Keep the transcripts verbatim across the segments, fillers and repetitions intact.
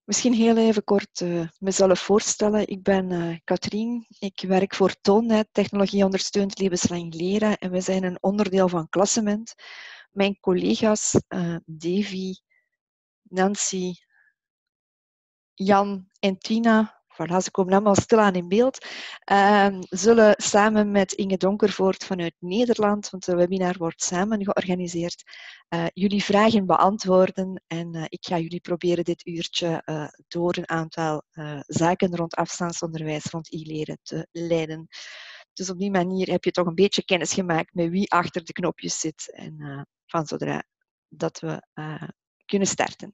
Misschien heel even kort uh, mezelf voorstellen. Ik ben uh, Katrien. Ik werk voor Toonnet, Technologie Ondersteund Levenslang Leren. En we zijn een onderdeel van Klassement. Mijn collega's uh, Davy, Nancy, Jan en Tina, voilà, ze komen allemaal stilaan in beeld, uh, zullen samen met Inge Donkervoort vanuit Nederland, want de webinar wordt samen georganiseerd, uh, jullie vragen beantwoorden. En uh, ik ga jullie proberen dit uurtje uh, door een aantal uh, zaken rond afstandsonderwijs, rond e-leren te leiden. Dus op die manier heb je toch een beetje kennis gemaakt met wie achter de knopjes zit. En uh, van zodra dat we uh, kunnen starten.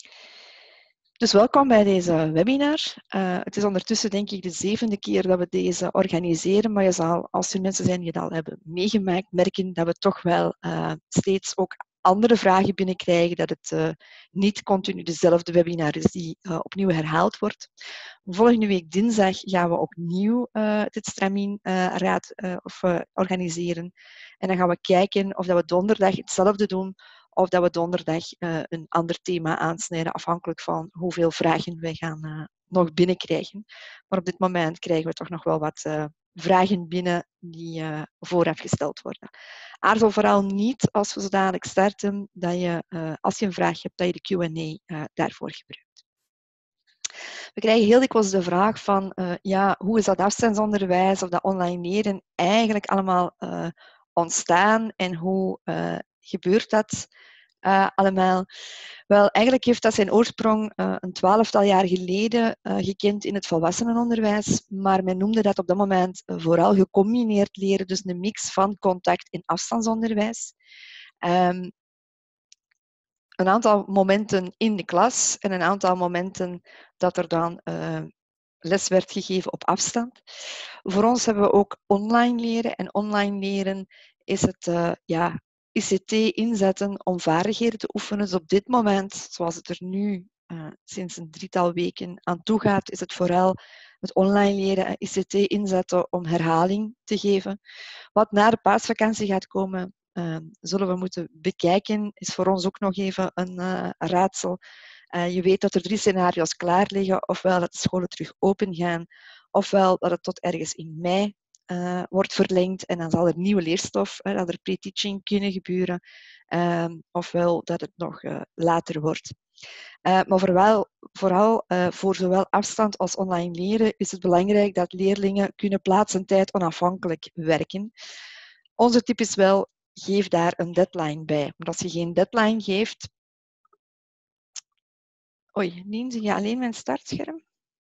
Dus welkom bij deze webinar. Uh, het is ondertussen denk ik de zevende keer dat we deze organiseren, maar je zal, als er mensen zijn die het al hebben meegemaakt, merken dat we toch wel uh, steeds ook andere vragen binnenkrijgen, dat het uh, niet continu dezelfde webinar is die uh, opnieuw herhaald wordt. Volgende week dinsdag gaan we opnieuw uh, dit Stramien-raad uh, uh, organiseren. En dan gaan we kijken of dat we donderdag hetzelfde doen, of dat we donderdag uh, een ander thema aansnijden, afhankelijk van hoeveel vragen wij gaan uh, nog binnenkrijgen. Maar op dit moment krijgen we toch nog wel wat uh, vragen binnen die uh, vooraf gesteld worden. Aarzel vooral niet, als we zo dadelijk starten, dat je, uh, als je een vraag hebt, dat je de Q en A uh, daarvoor gebruikt. We krijgen heel dikwijls de vraag van, uh, ja, hoe is dat afstandsonderwijs of dat online leren eigenlijk allemaal uh, ontstaan en hoe uh, gebeurt dat uh, allemaal? Wel, eigenlijk heeft dat zijn oorsprong uh, een twaalftal jaar geleden uh, gekend in het volwassenenonderwijs, maar men noemde dat op dat moment uh, vooral gecombineerd leren, dus een mix van contact- en afstandsonderwijs. Um, een aantal momenten in de klas en een aantal momenten dat er dan uh, les werd gegeven op afstand. Voor ons hebben we ook online leren. En online leren is het uh, ja, I C T inzetten om vaardigheden te oefenen. Dus op dit moment, zoals het er nu uh, sinds een drietal weken aan toe gaat, is het vooral het online leren en I C T inzetten om herhaling te geven. Wat na de paasvakantie gaat komen, uh, zullen we moeten bekijken, is voor ons ook nog even een uh, raadsel. Uh, je weet dat er drie scenario's klaar liggen, ofwel dat de scholen terug open gaan, ofwel dat het tot ergens in mei uh, wordt verlengd en dan zal er nieuwe leerstof, uh, dat er pre-teaching kunnen gebeuren, uh, ofwel dat het nog uh, later wordt. Uh, maar vooral, vooral uh, voor zowel afstand als online leren is het belangrijk dat leerlingen kunnen plaats en tijd onafhankelijk werken. Onze tip is wel, geef daar een deadline bij. Want als je geen deadline geeft... Oei, Nien, zie je alleen mijn startscherm?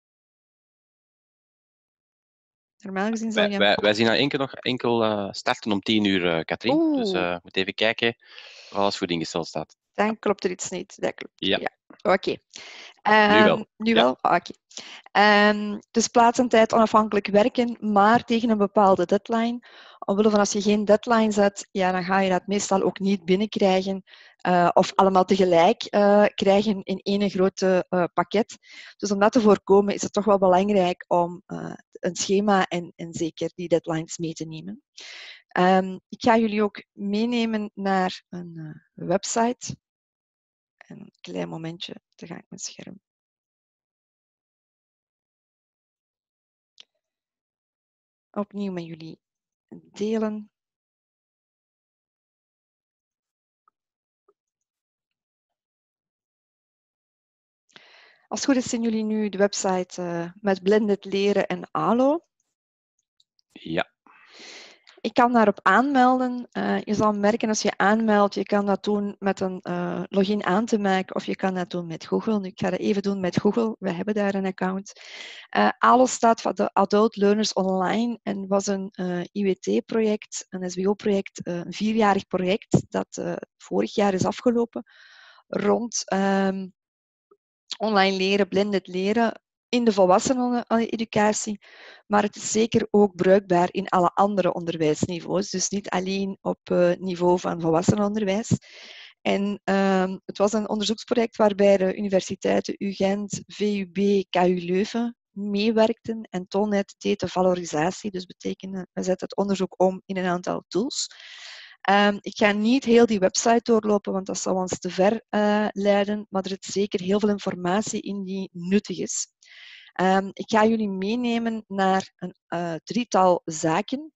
Normaal gezien zal wij, je... wij, wij zien nou enkel nog enkel uh, starten om tien uur, uh, Katrien. Oeh. Dus we uh, moeten even kijken of alles goed ingesteld staat. Dan ja. klopt er iets niet. Dat klopt. Ja. ja. Oké. Okay. Um, nu wel. Nu ja. wel? Oh, oké. Okay. Um, dus plaats en tijd onafhankelijk werken, maar tegen een bepaalde deadline. Omwille van als je geen deadline zet, ja, dan ga je dat meestal ook niet binnenkrijgen uh, of allemaal tegelijk uh, krijgen in één grote uh, pakket. Dus om dat te voorkomen is het toch wel belangrijk om uh, een schema en, en zeker die deadlines mee te nemen. Um, ik ga jullie ook meenemen naar een uh, website. En een klein momentje, dan ga ik mijn scherm. Opnieuw met jullie delen. Als het goed is, zien jullie nu de website uh, met Blended Leren en A L O. Ja. Ik kan daarop aanmelden. Uh, je zal merken als je aanmeldt, je kan dat doen met een uh, login aan te maken of je kan dat doen met Google. Nu, ik ga dat even doen met Google. We hebben daar een account. Uh, A L O staat voor de Adult Learners Online en was een uh, I W T-project, een S W O-project, uh, een vierjarig project dat uh, vorig jaar is afgelopen rond um, online leren, blended leren in de volwasseneneducatie, maar het is zeker ook bruikbaar in alle andere onderwijsniveaus, dus niet alleen op uh, niveau van volwassenenonderwijs. En uh, het was een onderzoeksproject waarbij de universiteiten U Gent, V U B, K U Leuven meewerkten en Toonnet deed de valorisatie, dus betekende, we zetten het onderzoek om in een aantal tools. Um, ik ga niet heel die website doorlopen, want dat zou ons te ver uh, leiden, maar er zit zeker heel veel informatie in die nuttig is. Um, ik ga jullie meenemen naar een uh, drietal zaken.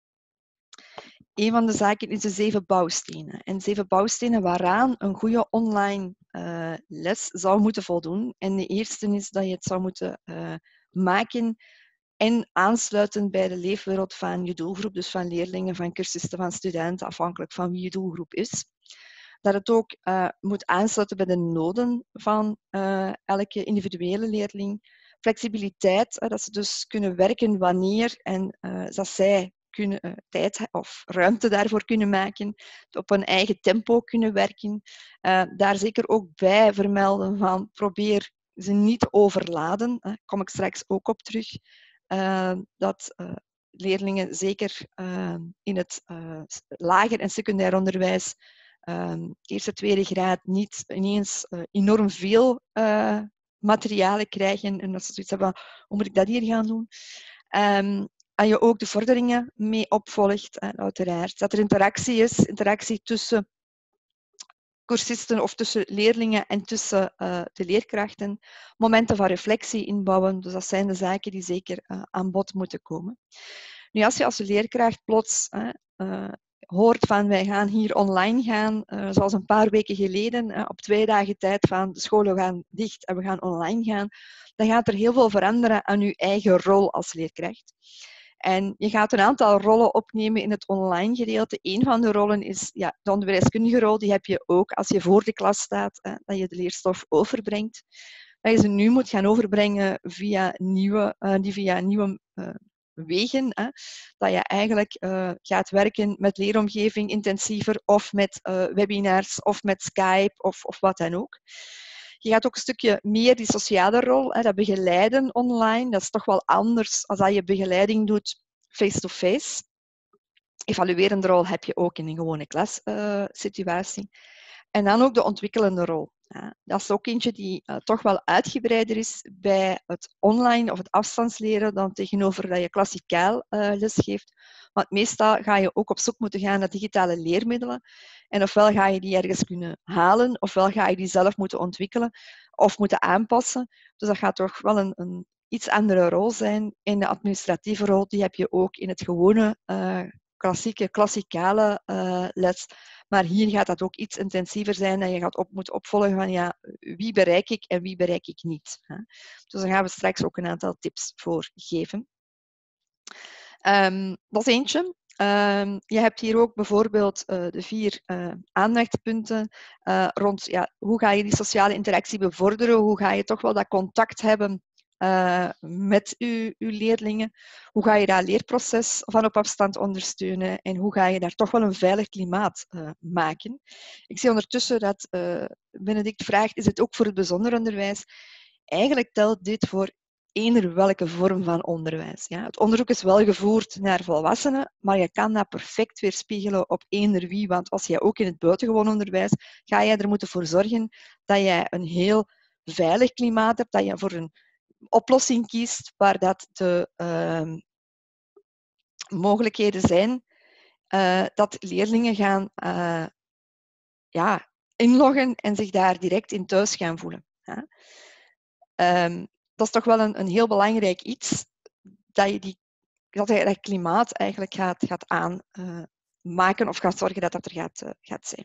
Een van de zaken is de zeven bouwstenen. En zeven bouwstenen waaraan een goede online uh, les zou moeten voldoen. En de eerste is dat je het zou moeten uh, maken en aansluiten bij de leefwereld van je doelgroep, dus van leerlingen, van cursisten, van studenten, afhankelijk van wie je doelgroep is. Dat het ook uh, moet aansluiten bij de noden van uh, elke individuele leerling. Flexibiliteit, uh, dat ze dus kunnen werken wanneer en uh, dat zij kunnen, uh, tijd of ruimte daarvoor kunnen maken, op hun eigen tempo kunnen werken. Uh, daar zeker ook bij vermelden van probeer ze niet te overladen. Daar uh, kom ik straks ook op terug. Uh, dat uh, leerlingen zeker uh, in het uh, lager en secundair onderwijs uh, eerste, tweede graad niet ineens uh, enorm veel uh, materialen krijgen en dat ze zoiets hebben, hoe moet ik dat hier gaan doen? Um, en je ook de vorderingen mee opvolgt, uh, uiteraard. Dat er interactie is, interactie tussen cursisten of tussen leerlingen en tussen uh, de leerkrachten. Momenten van reflectie inbouwen, dus dat zijn de zaken die zeker uh, aan bod moeten komen. Nu, als je als leerkracht plots uh, uh, hoort van wij gaan hier online gaan, uh, zoals een paar weken geleden, uh, op twee dagen tijd van de scholen gaan dicht en we gaan online gaan, dan gaat er heel veel veranderen aan je eigen rol als leerkracht. En je gaat een aantal rollen opnemen in het online gedeelte. Een van de rollen is ja, de onderwijskundige rol. Die heb je ook als je voor de klas staat, eh, dat je de leerstof overbrengt. Dat je ze nu moet gaan overbrengen via nieuwe, uh, die via nieuwe uh, wegen. Hè. Dat je eigenlijk uh, gaat werken met leeromgeving intensiever of met uh, webinars of met Skype of, of wat dan ook. Je gaat ook een stukje meer die sociale rol, hè, dat begeleiden online, dat is toch wel anders dan dat je begeleiding doet face-to-face. Evaluerende rol heb je ook in een gewone klassituatie. Uh, en dan ook de ontwikkelende rol. Ja, dat is ook eentje die uh, toch wel uitgebreider is bij het online of het afstandsleren dan tegenover dat je klassikaal uh, lesgeeft. Want meestal ga je ook op zoek moeten gaan naar digitale leermiddelen. En ofwel ga je die ergens kunnen halen, ofwel ga je die zelf moeten ontwikkelen of moeten aanpassen. Dus dat gaat toch wel een, een iets andere rol zijn. En de administratieve rol die heb je ook in het gewone uh, klassieke, klassikale uh, les. Maar hier gaat dat ook iets intensiever zijn en je gaat op, moeten opvolgen van ja, wie bereik ik en wie bereik ik niet. Hè? Dus daar gaan we straks ook een aantal tips voor geven. Um, dat is eentje. Um, je hebt hier ook bijvoorbeeld uh, de vier uh, aandachtspunten uh, rond ja, hoe ga je die sociale interactie bevorderen, hoe ga je toch wel dat contact hebben Uh, met uw, uw leerlingen. Hoe ga je dat leerproces van op afstand ondersteunen en hoe ga je daar toch wel een veilig klimaat uh, maken. Ik zie ondertussen dat uh, Benedict vraagt, is het ook voor het bijzonder onderwijs? Eigenlijk telt dit voor eender welke vorm van onderwijs. Ja. Het onderzoek is wel gevoerd naar volwassenen, maar je kan dat perfect weerspiegelen op eender wie, want als jij ook in het buitengewoon onderwijs, ga jij er moeten voor zorgen dat jij een heel veilig klimaat hebt, dat je voor een oplossing kiest waar dat de uh, mogelijkheden zijn uh, dat leerlingen gaan uh, ja, inloggen en zich daar direct in thuis gaan voelen. Ja. Um, dat is toch wel een, een heel belangrijk iets, dat je die, dat je dat klimaat eigenlijk gaat, gaat aanmaken uh, of gaat zorgen dat dat er gaat, uh, gaat zijn.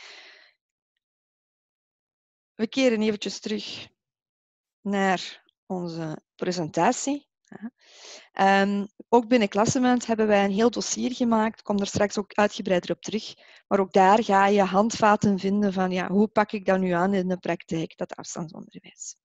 We keren eventjes terug naar onze presentatie. Ja. Um, ook binnen Klassement hebben wij een heel dossier gemaakt. Ik kom er straks ook uitgebreider op terug. Maar ook daar ga je handvaten vinden van ja, hoe pak ik dat nu aan in de praktijk, dat afstandsonderwijs.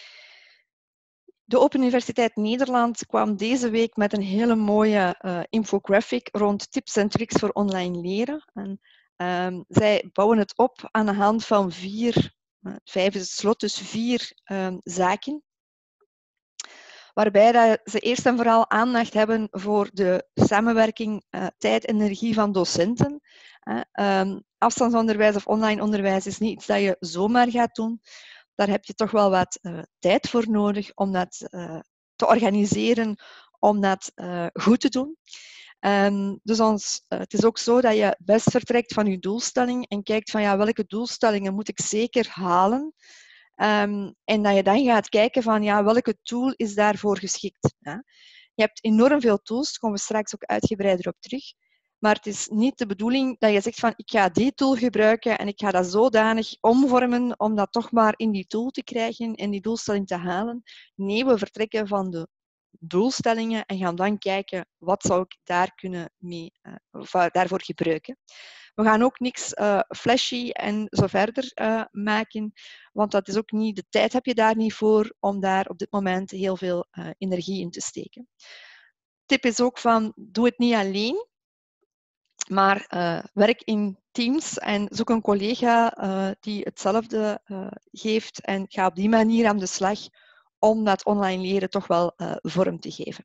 De Open Universiteit Nederland kwam deze week met een hele mooie uh, infographic rond tips en tricks voor online leren. En, um, zij bouwen het op aan de hand van vier, uh, vijf is het slot, dus vier um, zaken. Waarbij dat ze eerst en vooral aandacht hebben voor de samenwerking, uh, tijd en energie van docenten. Uh, um, afstandsonderwijs of online onderwijs is niet iets dat je zomaar gaat doen. Daar heb je toch wel wat uh, tijd voor nodig om dat uh, te organiseren, om dat uh, goed te doen. Um, dus ons, uh, het is ook zo dat je best vertrekt van je doelstelling en kijkt van ja, welke doelstellingen moet ik zeker halen. Um, en dat je dan gaat kijken van ja, welke tool is daarvoor geschikt. Ja? Je hebt enorm veel tools, daar komen we straks ook uitgebreider op terug. Maar het is niet de bedoeling dat je zegt van ik ga die tool gebruiken en ik ga dat zodanig omvormen om dat toch maar in die tool te krijgen en die doelstelling te halen. Nee, we vertrekken van de doelstellingen en gaan dan kijken wat zou ik daar kunnen mee, uh, of, uh, daarvoor gebruiken. We gaan ook niks uh, flashy en zo verder uh, maken, want dat is ook niet, de tijd heb je daar niet voor om daar op dit moment heel veel uh, energie in te steken. Tip is ook van, doe het niet alleen, maar uh, werk in teams en zoek een collega uh, die hetzelfde uh, geeft en ga op die manier aan de slag om dat online leren toch wel uh, vorm te geven.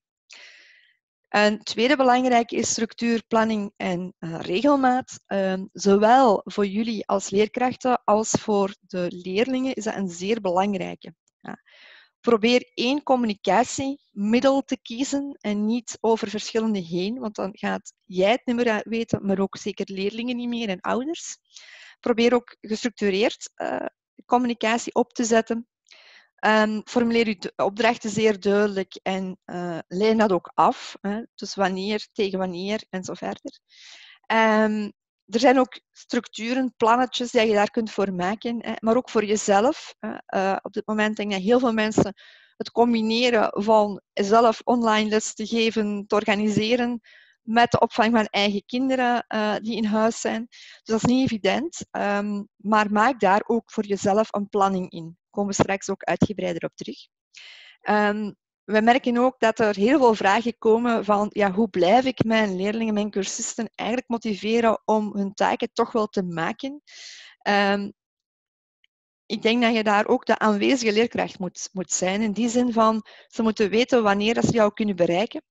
Een tweede belangrijke is structuur, planning en uh, regelmaat. Uh, zowel voor jullie als leerkrachten als voor de leerlingen is dat een zeer belangrijke. Ja. Probeer één communicatiemiddel te kiezen en niet over verschillende heen, want dan gaat jij het niet meer weten, maar ook zeker leerlingen niet meer en ouders. Probeer ook gestructureerd uh, communicatie op te zetten. Um, formuleer je opdrachten zeer duidelijk en uh, lijn dat ook af. Hè? Dus wanneer, tegen wanneer en zo verder. Um, er zijn ook structuren, plannetjes die je daar kunt voor maken, hè? Maar ook voor jezelf. Uh, op dit moment denk ik dat heel veel mensen het combineren van zelf online les te geven, te organiseren, met de opvang van eigen kinderen uh, die in huis zijn. Dus dat is niet evident, um, maar maak daar ook voor jezelf een planning in. Daar komen we straks ook uitgebreider op terug. Um, we merken ook dat er heel veel vragen komen van ja, hoe blijf ik mijn leerlingen, mijn cursisten eigenlijk motiveren om hun taken toch wel te maken. Um, ik denk dat je daar ook de aanwezige leerkracht moet, moet zijn. In die zin van, ze moeten weten wanneer ze jou kunnen bereiken.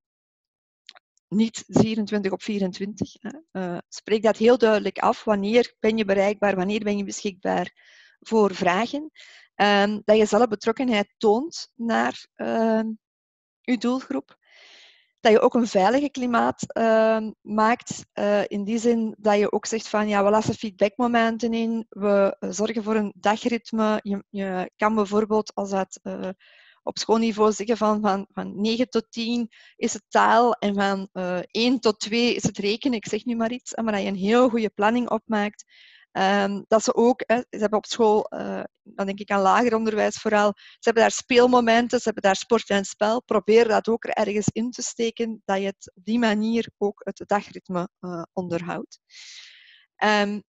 Niet vierentwintig op vierentwintig. Uh, spreek dat heel duidelijk af. Wanneer ben je bereikbaar? Wanneer ben je beschikbaar voor vragen? Um, dat je zelf betrokkenheid toont naar uh, je doelgroep. Dat je ook een veilige klimaat uh, maakt. Uh, in die zin dat je ook zegt van ja, we lassen feedbackmomenten in. We zorgen voor een dagritme. Je, je kan bijvoorbeeld als dat uh, op schoolniveau zeggen van, van, van negen tot tien is het taal en van uh, één tot twee is het rekenen. Ik zeg nu maar iets. Maar dat je een heel goede planning opmaakt. Um, dat ze ook, hè, ze hebben op school, uh, dan denk ik aan lager onderwijs vooral, ze hebben daar speelmomenten, ze hebben daar sport en spel. Probeer dat ook er ergens in te steken, dat je het op die manier ook het dagritme uh, onderhoudt. Um,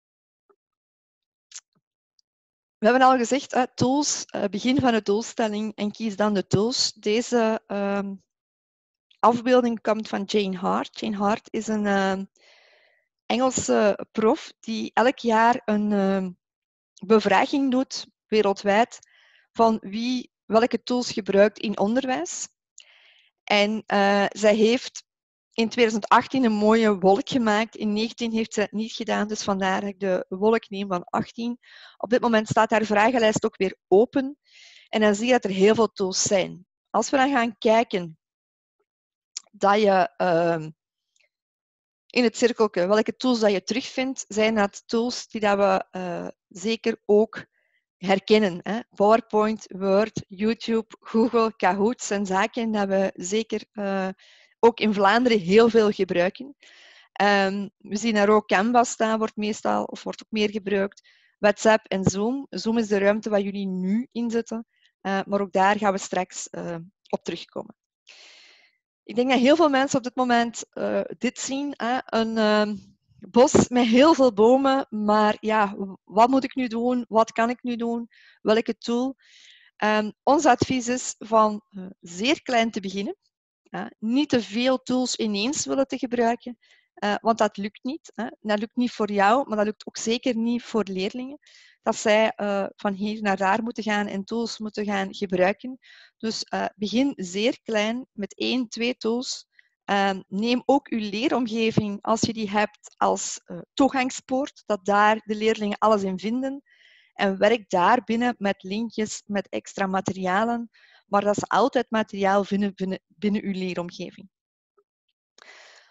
we hebben al gezegd, uh, tools, uh, begin van de doelstelling en kies dan de tools. Deze um, afbeelding komt van Jane Hart. Jane Hart is een uh, Engelse prof die elk jaar een uh, bevraging doet wereldwijd van wie welke tools gebruikt in onderwijs. En uh, zij heeft in twintig achttien een mooie wolk gemaakt. In negentien heeft ze het niet gedaan, dus vandaar dat ik de wolk neem van achttien. Op dit moment staat haar vragenlijst ook weer open. En dan zie je dat er heel veel tools zijn. Als we dan gaan kijken dat je uh, in het cirkeltje welke tools dat je terugvindt, zijn dat tools die dat we uh, zeker ook herkennen. Hè. PowerPoint, Word, YouTube, Google, Kahoot zijn zaken dat we zeker uh, ook in Vlaanderen heel veel gebruiken. Um, we zien daar ook Canva staan, wordt meestal of wordt ook meer gebruikt. WhatsApp en Zoom. Zoom is de ruimte waar jullie nu inzetten, uh, maar ook daar gaan we straks uh, op terugkomen. Ik denk dat heel veel mensen op dit moment uh, dit zien. Hè? Een uh, bos met heel veel bomen, maar ja, wat moet ik nu doen? Wat kan ik nu doen? Welke tool? Um, ons advies is van uh, zeer klein te beginnen. Uh, niet te veel tools ineens willen te gebruiken, uh, want dat lukt niet. Hè? Dat lukt niet voor jou, maar dat lukt ook zeker niet voor leerlingen. Dat zij uh, van hier naar daar moeten gaan en tools moeten gaan gebruiken. Dus uh, begin zeer klein met één, twee tools. Uh, neem ook uw leeromgeving, als je die hebt, als uh, toegangspoort, dat daar de leerlingen alles in vinden. En werk daar binnen met linkjes, met extra materialen, maar dat ze altijd materiaal vinden binnen, binnen uw leeromgeving.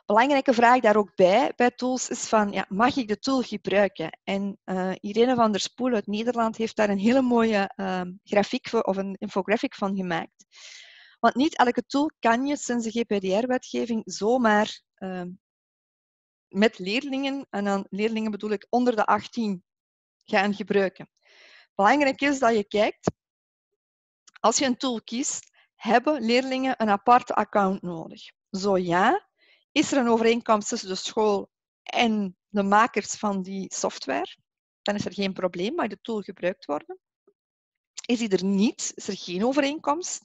belangrijke vraag daar ook bij, bij tools, is van, ja, mag ik de tool gebruiken? En uh, Irene van der Spoel uit Nederland heeft daar een hele mooie uh, grafiek voor, of een infographic van gemaakt. Want niet elke tool kan je sinds de G P D R-wetgeving zomaar uh, met leerlingen, en dan leerlingen bedoel ik onder de achttien, gaan gebruiken. Belangrijk is dat je kijkt, als je een tool kiest, hebben leerlingen een aparte account nodig? Zo ja, is er een overeenkomst tussen de school en de makers van die software? Dan is er geen probleem, mag de tool gebruikt worden. Is die er niet, is er geen overeenkomst,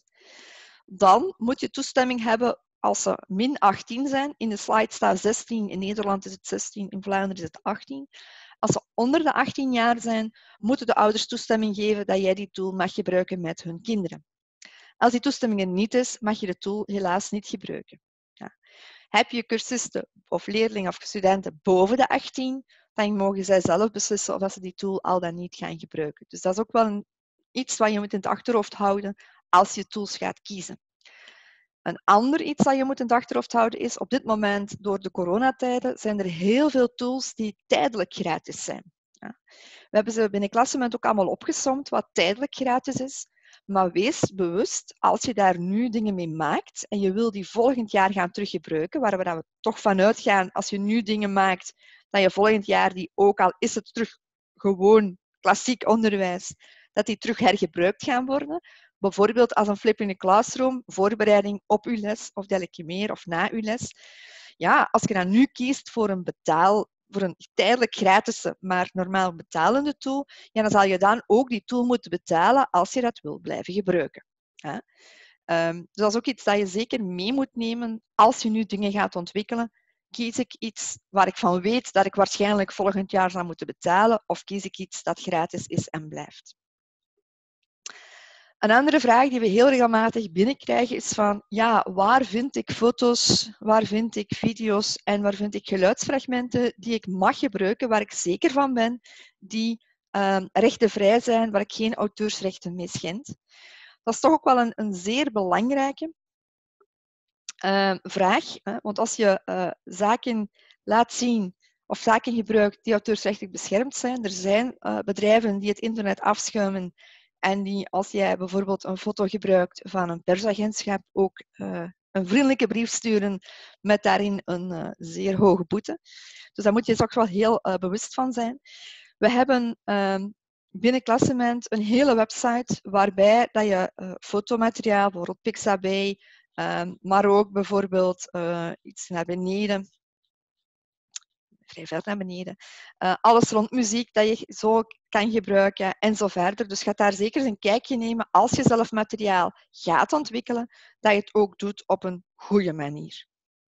dan moet je toestemming hebben als ze min achttien zijn. In de slide staat zestien, in Nederland is het zestien, in Vlaanderen is het achttien. Als ze onder de achttien jaar zijn, moeten de ouders toestemming geven dat jij die tool mag gebruiken met hun kinderen. Als die toestemming er niet is, mag je de tool helaas niet gebruiken. Ja. Heb je cursisten of leerlingen of studenten boven de achttien, dan mogen zij zelf beslissen of ze die tool al dan niet gaan gebruiken. Dus dat is ook wel een, iets wat je moet in het achterhoofd houden als je tools gaat kiezen. Een ander iets dat je moet in het achterhoofd houden is, op dit moment, door de coronatijden, zijn er heel veel tools die tijdelijk gratis zijn. Ja. We hebben ze binnen Klassenment ook allemaal opgesomd wat tijdelijk gratis is. Maar wees bewust, als je daar nu dingen mee maakt en je wil die volgend jaar gaan teruggebruiken, waar we, we toch vanuit gaan, als je nu dingen maakt, dat je volgend jaar die, ook al is het terug gewoon klassiek onderwijs, dat die terug hergebruikt gaan worden. Bijvoorbeeld als een flip in de classroom, voorbereiding op uw les of dergelijke meer, of na uw les. Ja, als je dan nu kiest voor een betaal, voor een tijdelijk gratis, maar normaal betalende tool, ja, dan zal je dan ook die tool moeten betalen als je dat wil blijven gebruiken. Ja. Um, dus dat is ook iets dat je zeker mee moet nemen als je nu dingen gaat ontwikkelen. Kies ik iets waar ik van weet dat ik waarschijnlijk volgend jaar zal moeten betalen, of kies ik iets dat gratis is en blijft? Een andere vraag die we heel regelmatig binnenkrijgen is van, ja, waar vind ik foto's, waar vind ik video's en waar vind ik geluidsfragmenten die ik mag gebruiken, waar ik zeker van ben, die uh, rechtenvrij zijn, waar ik geen auteursrechten mee schend? Dat is toch ook wel een, een zeer belangrijke uh, vraag, hè? Want als je uh, zaken laat zien of zaken gebruikt die auteursrechtelijk beschermd zijn, er zijn uh, bedrijven die het internet afschuimen en die, als jij bijvoorbeeld een foto gebruikt van een persagentschap, ook uh, een vriendelijke brief sturen met daarin een uh, zeer hoge boete. Dus daar moet je toch wel heel uh, bewust van zijn. We hebben uh, binnen Klassenment een hele website waarbij dat je uh, fotomateriaal, bijvoorbeeld Pixabay, uh, maar ook bijvoorbeeld uh, iets naar beneden, vrij ver naar beneden. Uh, alles rond muziek dat je zo kan gebruiken en zo verder. Dus ga daar zeker eens een kijkje nemen als je zelf materiaal gaat ontwikkelen, dat je het ook doet op een goede manier.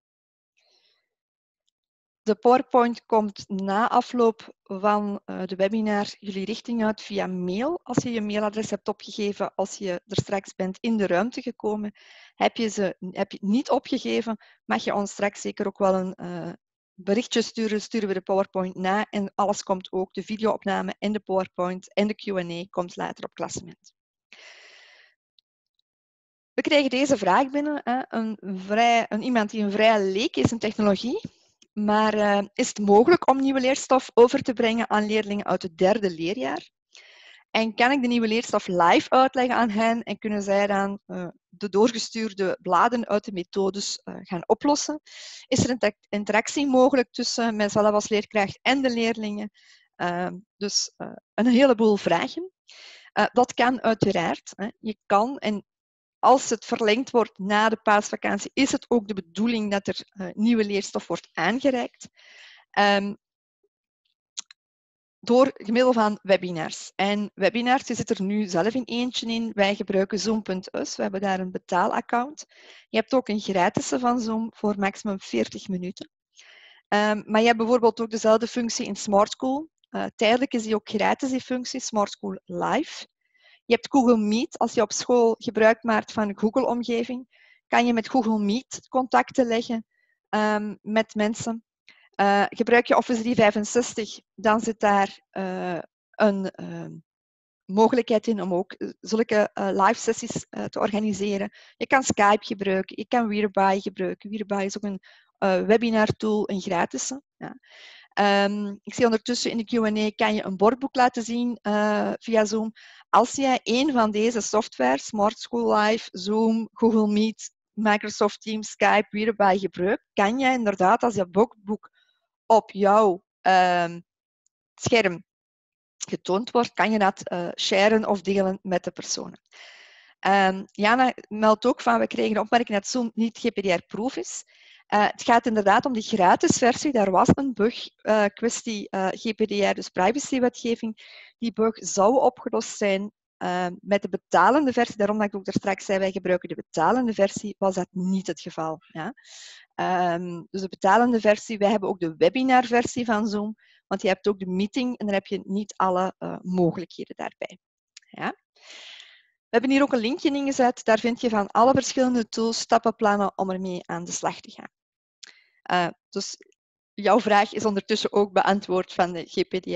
De PowerPoint komt na afloop van uh, de webinar jullie richting uit via mail. Als je je mailadres hebt opgegeven, als je er straks bent in de ruimte gekomen, heb je, ze, heb je het niet opgegeven, mag je ons straks zeker ook wel een uh, berichtje sturen, sturen we de PowerPoint na en alles komt ook, de videoopname en de PowerPoint en de Q en A komt later op Klassenment. We krijgen deze vraag binnen, hè, een vrij, een, iemand die een vrij leek is in technologie, maar uh, is het mogelijk om nieuwe leerstof over te brengen aan leerlingen uit het derde leerjaar? En kan ik de nieuwe leerstof live uitleggen aan hen en kunnen zij dan uh, de doorgestuurde bladen uit de methodes uh, gaan oplossen? Is er een interactie mogelijk tussen mijzelf als leerkracht en de leerlingen? Uh, dus uh, een heleboel vragen. Uh, dat kan uiteraard. Hè. Je kan, en als het verlengd wordt na de paasvakantie, is het ook de bedoeling dat er uh, nieuwe leerstof wordt aangereikt. Um, Door middel van webinars. En webinars, je zit er nu zelf in eentje in. Wij gebruiken Zoom punt u s. We hebben daar een betaalaccount. Je hebt ook een gratis van Zoom voor maximum veertig minuten. Um, maar je hebt bijvoorbeeld ook dezelfde functie in Smart School. Uh, tijdelijk is die ook gratis, die functie, Smart School Live. Je hebt Google Meet. Als je op school gebruik maakt van een Google-omgeving, kan je met Google Meet contacten leggen um, met mensen. Uh, gebruik je Office driehonderdvijfenzestig, dan zit daar uh, een uh, mogelijkheid in om ook zulke uh, live sessies uh, te organiseren. Je kan Skype gebruiken, je kan Whereby gebruiken. Whereby is ook een uh, webinar tool een gratis. Ja. Um, ik zie ondertussen in de Q en A kan je een bordboek laten zien uh, via Zoom. Als jij een van deze software, Smart School Live, Zoom, Google Meet, Microsoft Teams, Skype, wie erbij gebruikt, kan jij inderdaad, als je bordboek op jouw uh, scherm getoond wordt, kan je dat uh, sharen of delen met de personen. Um, Jana meldt ook van, we kregen de opmerking dat Zoom niet G P D R-proof is. Uh, het gaat inderdaad om die gratis versie. Daar was een bug, uh, kwestie uh, G P D R, dus privacywetgeving. Die bug zou opgelost zijn uh, met de betalende versie. Daarom dat ik ook daar straks zei, wij gebruiken de betalende versie, was dat niet het geval. Ja? Um, dus de betalende versie, wij hebben ook de webinarversie van Zoom, want je hebt ook de meeting en dan heb je niet alle uh, mogelijkheden daarbij. Ja? We hebben hier ook een linkje ingezet. Daar vind je van alle verschillende tools stappenplannen om ermee aan de slag te gaan. Uh, dus jouw vraag is ondertussen ook beantwoord van de G P D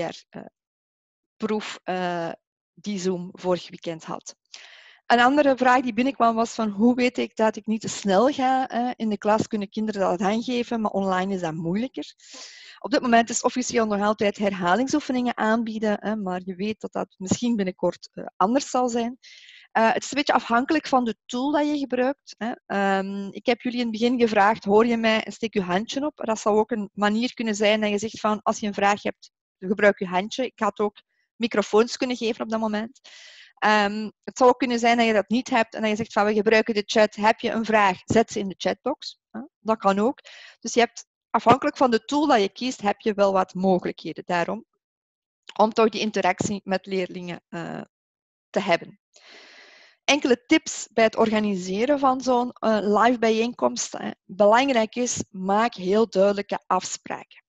R-proef uh, uh, die Zoom vorig weekend had. Een andere vraag die binnenkwam was van hoe weet ik dat ik niet te snel ga? Uh, in de klas kunnen kinderen dat aangeven, maar online is dat moeilijker. Op dit moment is officieel nog altijd herhalingsoefeningen aanbieden, uh, maar je weet dat dat misschien binnenkort uh, anders zal zijn. Uh, het is een beetje afhankelijk van de tool dat je gebruikt. Hè. Um, ik heb jullie in het begin gevraagd, hoor je mij en steek je handje op. Dat zou ook een manier kunnen zijn dat je zegt van, als je een vraag hebt, gebruik je handje. Ik had ook microfoons kunnen geven op dat moment. Um, het zou ook kunnen zijn dat je dat niet hebt en dat je zegt van, we gebruiken de chat. Heb je een vraag, zet ze in de chatbox. Hè. Dat kan ook. Dus je hebt, afhankelijk van de tool dat je kiest, heb je wel wat mogelijkheden daarom. Om toch die interactie met leerlingen uh, te hebben. Enkele tips bij het organiseren van zo'n uh, live bijeenkomst. Hè. Belangrijk is, maak heel duidelijke afspraken.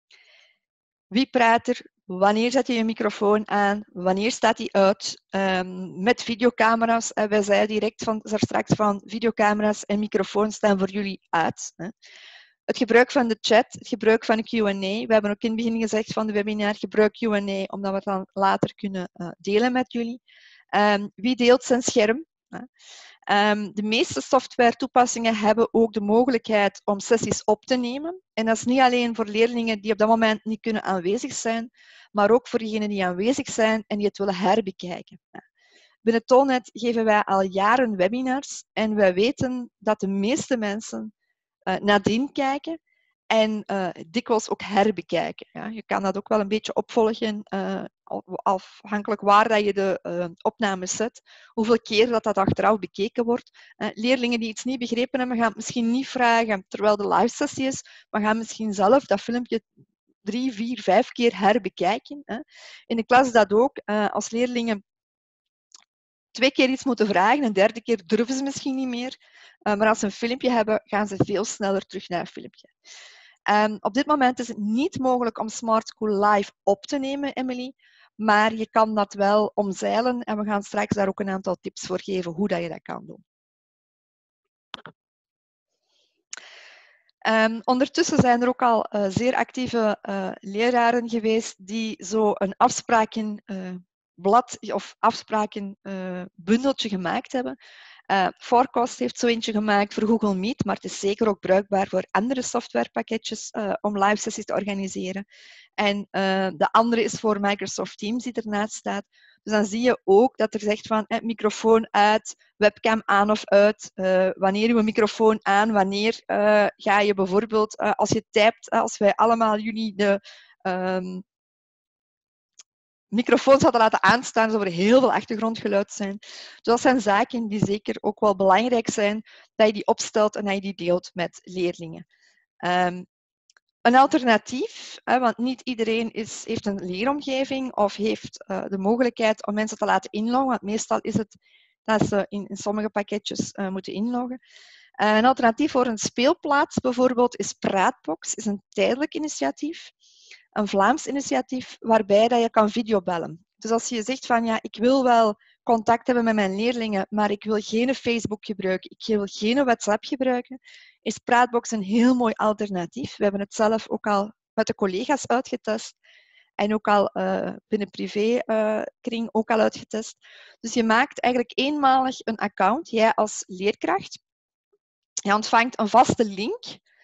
Wie praat er? Wanneer zet je je microfoon aan? Wanneer staat die uit? Um, met videocamera's. Uh, wij zeiden direct van, daar straks van, videocamera's en microfoons staan voor jullie uit. Hè. Het gebruik van de chat, het gebruik van de Q en A. We hebben ook in het begin gezegd van de webinar, gebruik Q en A, omdat we het dan later kunnen uh, delen met jullie. Um, wie deelt zijn scherm? Um, de meeste software-toepassingen hebben ook de mogelijkheid om sessies op te nemen. En dat is niet alleen voor leerlingen die op dat moment niet kunnen aanwezig zijn, maar ook voor diegenen die aanwezig zijn en die het willen herbekijken. Binnen Toolnet geven wij al jaren webinars en wij weten dat de meeste mensen uh, nadien kijken en uh, dikwijls ook herbekijken. Ja. Je kan dat ook wel een beetje opvolgen, uh, afhankelijk waar dat je de uh, opnames zet, hoeveel keer dat, dat achteraf bekeken wordt. Uh, leerlingen die iets niet begrepen hebben, gaan het misschien niet vragen terwijl de live sessie is, maar gaan misschien zelf dat filmpje drie, vier, vijf keer herbekijken. Hè. In de klas is dat ook. Uh, als leerlingen twee keer iets moeten vragen, een derde keer durven ze misschien niet meer. Uh, maar als ze een filmpje hebben, gaan ze veel sneller terug naar een filmpje. Um, op dit moment is het niet mogelijk om Smart School Live op te nemen, Emily. Maar je kan dat wel omzeilen en we gaan straks daar ook een aantal tips voor geven hoe dat je dat kan doen. Um, ondertussen zijn er ook al uh, zeer actieve uh, leraren geweest die zo een afsprakenblad uh, of afsprakenbundeltje uh, gemaakt hebben. Uh, Forecast heeft zo eentje gemaakt voor Google Meet, maar het is zeker ook bruikbaar voor andere softwarepakketjes uh, om live sessies te organiseren. En uh, de andere is voor Microsoft Teams die ernaast staat. Dus dan zie je ook dat er zegt van eh, microfoon uit, webcam aan of uit. Uh, wanneer je microfoon aan, wanneer uh, ga je bijvoorbeeld, uh, als je typt, uh, als wij allemaal jullie de um, microfoons hadden laten aanstaan, zou er heel veel achtergrondgeluid zijn. Dus dat zijn zaken die zeker ook wel belangrijk zijn, dat je die opstelt en dat je die deelt met leerlingen. Um, Een alternatief, hè, want niet iedereen is, heeft een leeromgeving of heeft uh, de mogelijkheid om mensen te laten inloggen, want meestal is het dat ze in, in sommige pakketjes uh, moeten inloggen. Uh, een alternatief voor een speelplaats bijvoorbeeld is Praatbox, is een tijdelijk initiatief, een Vlaams initiatief waarbij dat je kan videobellen. Dus als je zegt van ja, ik wil wel contact hebben met mijn leerlingen, maar ik wil geen Facebook gebruiken, ik wil geen WhatsApp gebruiken, is Praatbox een heel mooi alternatief. We hebben het zelf ook al met de collega's uitgetest en ook al uh, binnen privékring uh, ook al uitgetest. Dus je maakt eigenlijk eenmalig een account, jij als leerkracht. Je ontvangt een vaste link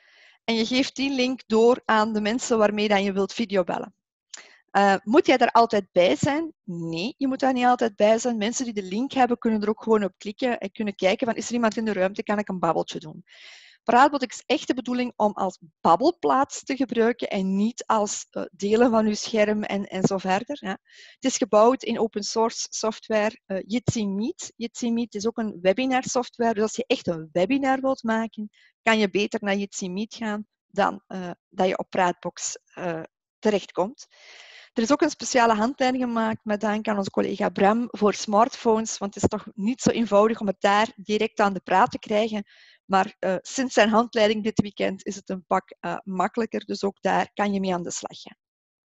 en je geeft die link door aan de mensen waarmee dat je wilt videobellen. Uh, moet jij daar altijd bij zijn? Nee, je moet daar niet altijd bij zijn. Mensen die de link hebben, kunnen er ook gewoon op klikken en kunnen kijken van, is er iemand in de ruimte, kan ik een babbeltje doen. Praatbot is echt de bedoeling om als babbelplaats te gebruiken en niet als uh, delen van je scherm en, en zo verder. Ja. Het is gebouwd in open source software uh, Jitsi Meet. Jitsi Meet is ook een webinar software, dus als je echt een webinar wilt maken, kan je beter naar Jitsi Meet gaan dan uh, dat je op Praatbox uh, terechtkomt. Er is ook een speciale handleiding gemaakt met dank aan onze collega Bram voor smartphones, want het is toch niet zo eenvoudig om het daar direct aan de praat te krijgen. Maar uh, sinds zijn handleiding dit weekend is het een pak uh, makkelijker, dus ook daar kan je mee aan de slag gaan.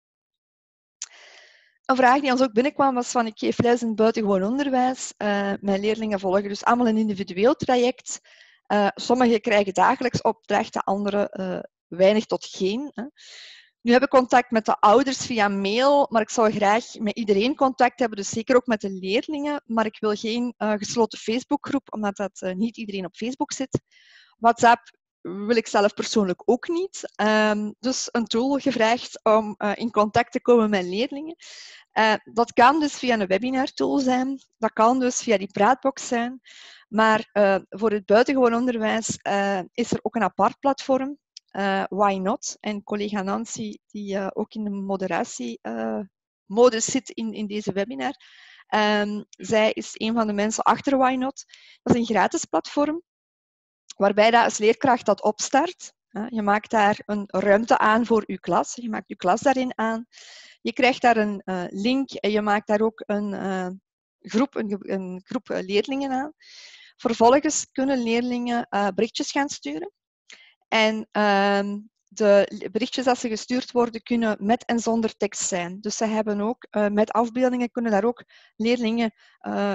Een vraag die ons ook binnenkwam was van, ik geef les in buitengewoon onderwijs. Uh, mijn leerlingen volgen dus allemaal een individueel traject. Uh, sommigen krijgen dagelijks opdrachten, anderen uh, weinig tot geen. Hè. Nu heb ik contact met de ouders via mail, maar ik zou graag met iedereen contact hebben, dus zeker ook met de leerlingen. Maar ik wil geen uh, gesloten Facebookgroep, omdat dat, uh, niet iedereen op Facebook zit. WhatsApp wil ik zelf persoonlijk ook niet. Um, dus een tool gevraagd om uh, in contact te komen met leerlingen. Uh, dat kan dus via een webinar-tool zijn, dat kan dus via die praatbox zijn. Maar uh, voor het buitengewoon onderwijs uh, is er ook een apart platform. Uh, Why Not? En collega Nancy, die uh, ook in de moderatiemodus uh, zit in, in deze webinar, um, zij is een van de mensen achter Why Not. Dat is een gratis platform, waarbij dat als leerkracht dat opstart. Uh, je maakt daar een ruimte aan voor je klas, je maakt je klas daarin aan. Je krijgt daar een uh, link en je maakt daar ook een, uh, groep, een, een groep leerlingen aan. Vervolgens kunnen leerlingen uh, berichtjes gaan sturen. En uh, de berichtjes als ze gestuurd worden, kunnen met en zonder tekst zijn. Dus ze hebben ook, uh, met afbeeldingen kunnen daar ook leerlingen uh,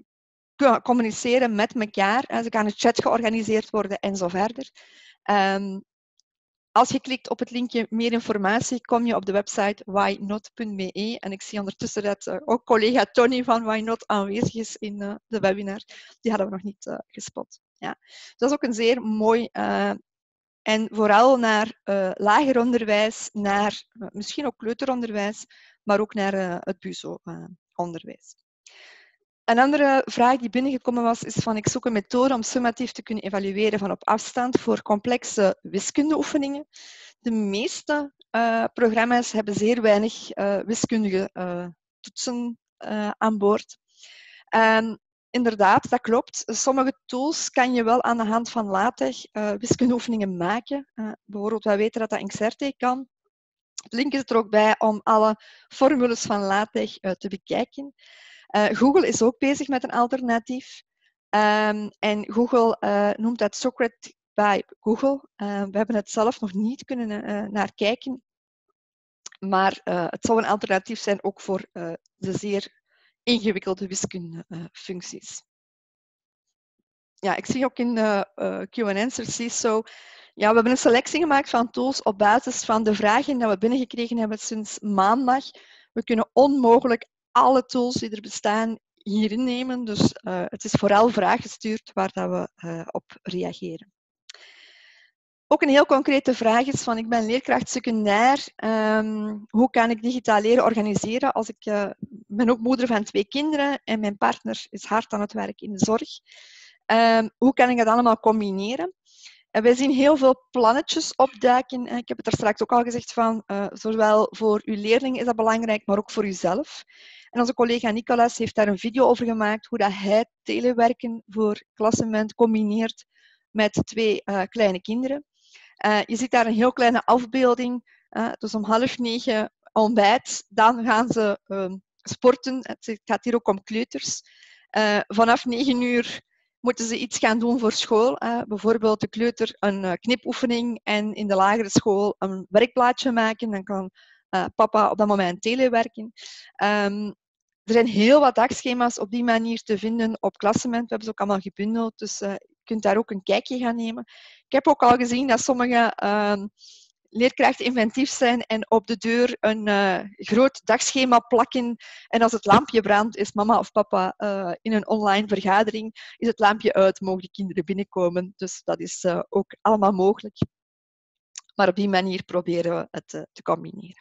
communiceren met elkaar. Uh, ze kan een chat georganiseerd worden en zo verder. Um, als je klikt op het linkje meer informatie, kom je op de website why not punt b e. En ik zie ondertussen dat uh, ook collega Tony van Why Not aanwezig is in uh, de webinar. Die hadden we nog niet uh, gespot. Ja. Dat is ook een zeer mooi... Uh, En vooral naar uh, lager onderwijs, naar uh, misschien ook kleuteronderwijs, maar ook naar uh, het B U S O-onderwijs. Uh, een andere vraag die binnengekomen was, is van ik zoek een methode om summatief te kunnen evalueren van op afstand voor complexe wiskundeoefeningen. De meeste uh, programma's hebben zeer weinig uh, wiskundige uh, toetsen uh, aan boord. Um, Inderdaad, dat klopt. Sommige tools kan je wel aan de hand van LaTeX uh, wiskundeoefeningen maken. Uh, bijvoorbeeld, wij weten dat dat in Xerte kan. Het link is er ook bij om alle formules van LaTeX uh, te bekijken. Uh, Google is ook bezig met een alternatief. Um, en Google uh, noemt dat Socrates by Google. Uh, we hebben het zelf nog niet kunnen uh, naar kijken. Maar uh, het zou een alternatief zijn ook voor uh, de zeer ingewikkelde wiskundefuncties. Ja, ik zie ook in de uh, Q and Answers, zie zo, ja, we hebben een selectie gemaakt van tools op basis van de vragen die we binnengekregen hebben sinds maandag. We kunnen onmogelijk alle tools die er bestaan hierin nemen, dus uh, het is vooral vraaggestuurd waar dat we uh, op reageren. Ook een heel concrete vraag is van, ik ben leerkracht secundair, um, hoe kan ik digitaal leren organiseren als ik uh, ben ook moeder van twee kinderen en mijn partner is hard aan het werk in de zorg. Um, hoe kan ik dat allemaal combineren? En wij zien heel veel plannetjes opduiken. Ik heb het er straks ook al gezegd van, uh, zowel voor uw leerlingen is dat belangrijk, maar ook voor uzelf. En onze collega Nicolas heeft daar een video over gemaakt, hoe dat hij telewerken voor klassement combineert met twee uh, kleine kinderen. Uh, je ziet daar een heel kleine afbeelding. Uh, dus om half negen ontbijt, dan gaan ze uh, sporten. Het gaat hier ook om kleuters. Uh, vanaf negen uur moeten ze iets gaan doen voor school. Uh, bijvoorbeeld de kleuter een uh, knipoefening en in de lagere school een werkplaatje maken. Dan kan uh, papa op dat moment telewerken. Um, er zijn heel wat dagschema's op die manier te vinden op Klassement. We hebben ze ook allemaal gebundeld, dus uh, je kunt daar ook een kijkje gaan nemen. Ik heb ook al gezien dat sommige uh, leerkrachten inventief zijn en op de deur een uh, groot dagschema plakken. En als het lampje brandt, is mama of papa uh, in een online vergadering. Is het lampje uit, mogen de kinderen binnenkomen. Dus dat is uh, ook allemaal mogelijk. Maar op die manier proberen we het uh, te combineren.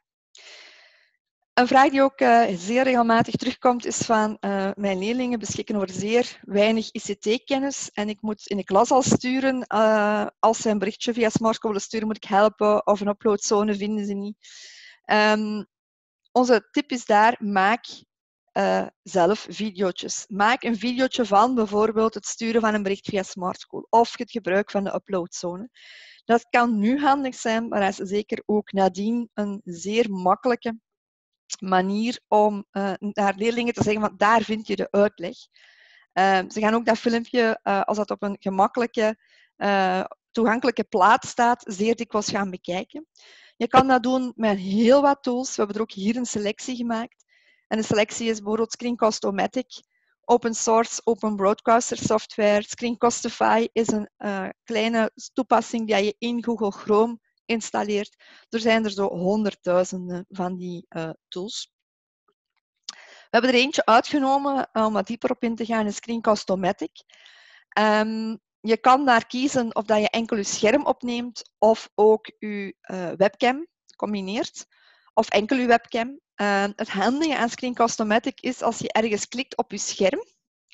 Een vraag die ook uh, zeer regelmatig terugkomt is van uh, mijn leerlingen beschikken over zeer weinig I C T-kennis en ik moet in de klas al sturen. Uh, als ze een berichtje via Smartschool willen sturen, moet ik helpen of een uploadzone vinden ze niet. Um, onze tip is daar, maak uh, zelf video's. Maak een videootje van bijvoorbeeld het sturen van een bericht via Smartschool of het gebruik van de uploadzone. Dat kan nu handig zijn, maar dat is zeker ook nadien een zeer makkelijke manier om uh, naar leerlingen te zeggen, van daar vind je de uitleg. Uh, ze gaan ook dat filmpje, uh, als dat op een gemakkelijke, uh, toegankelijke plaats staat, zeer dikwijls gaan bekijken. Je kan dat doen met heel wat tools. We hebben er ook hier een selectie gemaakt. En de selectie is bijvoorbeeld Screencast-O-Matic, open source, open broadcaster software. Screencastify is een uh, kleine toepassing die je in Google Chrome installeert. Er zijn er zo honderdduizenden van die uh, tools. We hebben er eentje uitgenomen uh, om wat dieper op in te gaan, is Screencast-O-Matic. Um, je kan daar kiezen of dat je enkel je scherm opneemt of ook je uh, webcam combineert. Of enkel je webcam. Uh, het handige aan Screencast-O-Matic is als je ergens klikt op je scherm,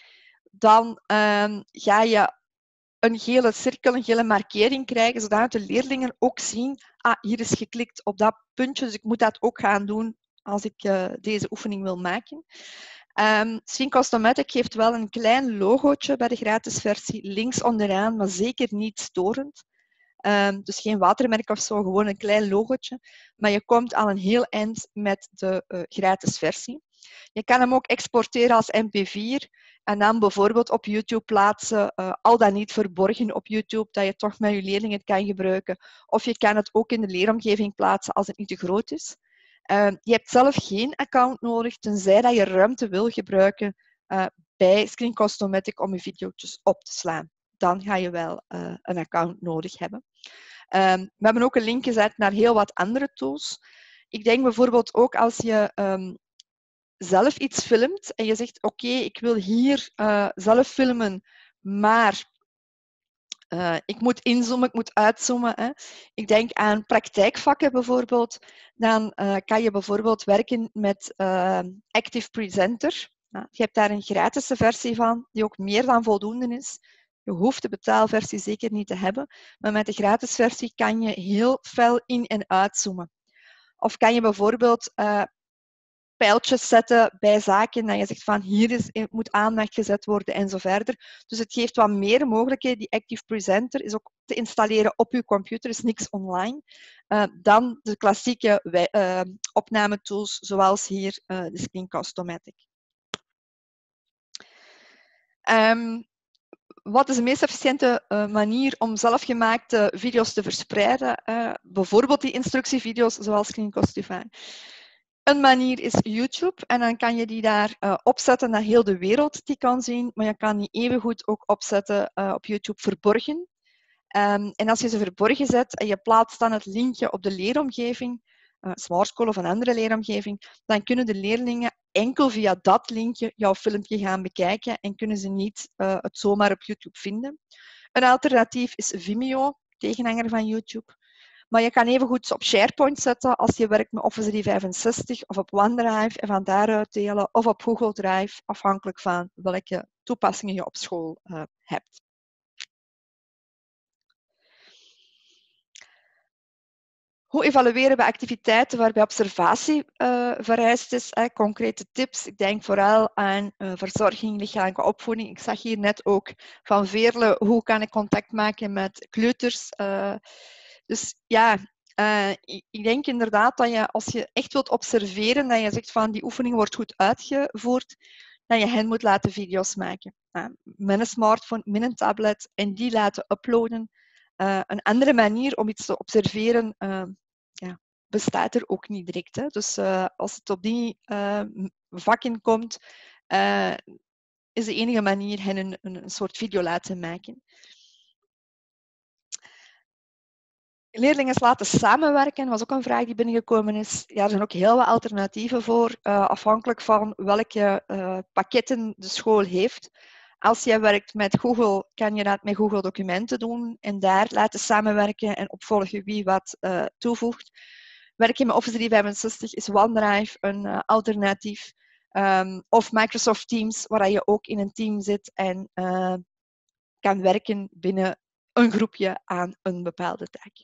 dan uh, ga je een gele cirkel, een gele markering krijgen, zodat de leerlingen ook zien, ah, hier is geklikt op dat puntje, dus ik moet dat ook gaan doen als ik uh, deze oefening wil maken. Um, Screencast-O-Matic geeft wel een klein logootje bij de gratis versie, links onderaan, maar zeker niet storend. Um, dus geen watermerk of zo, gewoon een klein logootje. Maar je komt al een heel eind met de uh, gratis versie. Je kan hem ook exporteren als M P vier en dan bijvoorbeeld op YouTube plaatsen, uh, al dan niet verborgen op YouTube, dat je toch met je leerlingen het kan gebruiken. Of je kan het ook in de leeromgeving plaatsen als het niet te groot is. Uh, je hebt zelf geen account nodig, tenzij dat je ruimte wil gebruiken uh, bij Screencast-O-Matic om je video's op te slaan. Dan ga je wel uh, een account nodig hebben. Um, we hebben ook een link gezet naar heel wat andere tools. Ik denk bijvoorbeeld ook als je um, zelf iets filmt en je zegt, oké, okay, ik wil hier uh, zelf filmen, maar uh, ik moet inzoomen, ik moet uitzoomen. Hè. Ik denk aan praktijkvakken bijvoorbeeld. Dan uh, kan je bijvoorbeeld werken met uh, Active Presenter. Nou, je hebt daar een gratis versie van, die ook meer dan voldoende is. Je hoeft de betaalversie zeker niet te hebben, maar met de gratis versie kan je heel fel in- en uitzoomen. Of kan je bijvoorbeeld uh, pijltjes zetten bij zaken dat je zegt van hier is, moet aandacht gezet worden en zo verder. Dus het geeft wat meer mogelijkheden. Die Active Presenter is ook te installeren op je computer, is niks online, uh, dan de klassieke uh, opnametools zoals hier uh, de Screencast-O-Matic. Um, Wat is de meest efficiënte uh, manier om zelfgemaakte video's te verspreiden? Uh, bijvoorbeeld die instructievideo's zoals Screencastify. Een manier is YouTube en dan kan je die daar uh, opzetten dat heel de wereld die kan zien, maar je kan die evengoed ook opzetten uh, op YouTube verborgen. Um, en als je ze verborgen zet en je plaatst dan het linkje op de leeromgeving, uh, Smartschool of een andere leeromgeving, dan kunnen de leerlingen enkel via dat linkje jouw filmpje gaan bekijken en kunnen ze niet uh, het zomaar op YouTube vinden. Een alternatief is Vimeo, tegenhanger van YouTube. Maar je kan evengoed op SharePoint zetten als je werkt met Office driehonderdvijfenzestig of op OneDrive en van daaruit delen of op Google Drive, afhankelijk van welke toepassingen je op school uh, hebt. Hoe evalueren we activiteiten waarbij observatie uh, vereist is? Eh, concrete tips. Ik denk vooral aan uh, verzorging, lichamelijke opvoeding. Ik zag hier net ook van Veerle, hoe kan ik contact maken met kleuters? Uh, dus ja, uh, ik, ik denk inderdaad dat je, als je echt wilt observeren, dat je zegt van die oefening wordt goed uitgevoerd, dat je hen moet laten video's maken. Uh, met een smartphone, met een tablet en die laten uploaden. Uh, een andere manier om iets te observeren uh, ja, bestaat er ook niet direct. Hè. Dus uh, als het op die uh, vakken komt, uh, is de enige manier hen een, een, een soort video laten maken. Leerlingen laten samenwerken, was ook een vraag die binnengekomen is. Ja, er zijn ook heel wat alternatieven voor, uh, afhankelijk van welke uh, pakketten de school heeft. Als je werkt met Google, kan je dat met Google Documenten doen en daar laten samenwerken en opvolgen wie wat uh, toevoegt. Werken met Office driehonderdvijfenzestig is OneDrive een uh, alternatief. Um, of Microsoft Teams, waar je ook in een team zit en uh, kan werken binnen een groepje aan een bepaalde taak.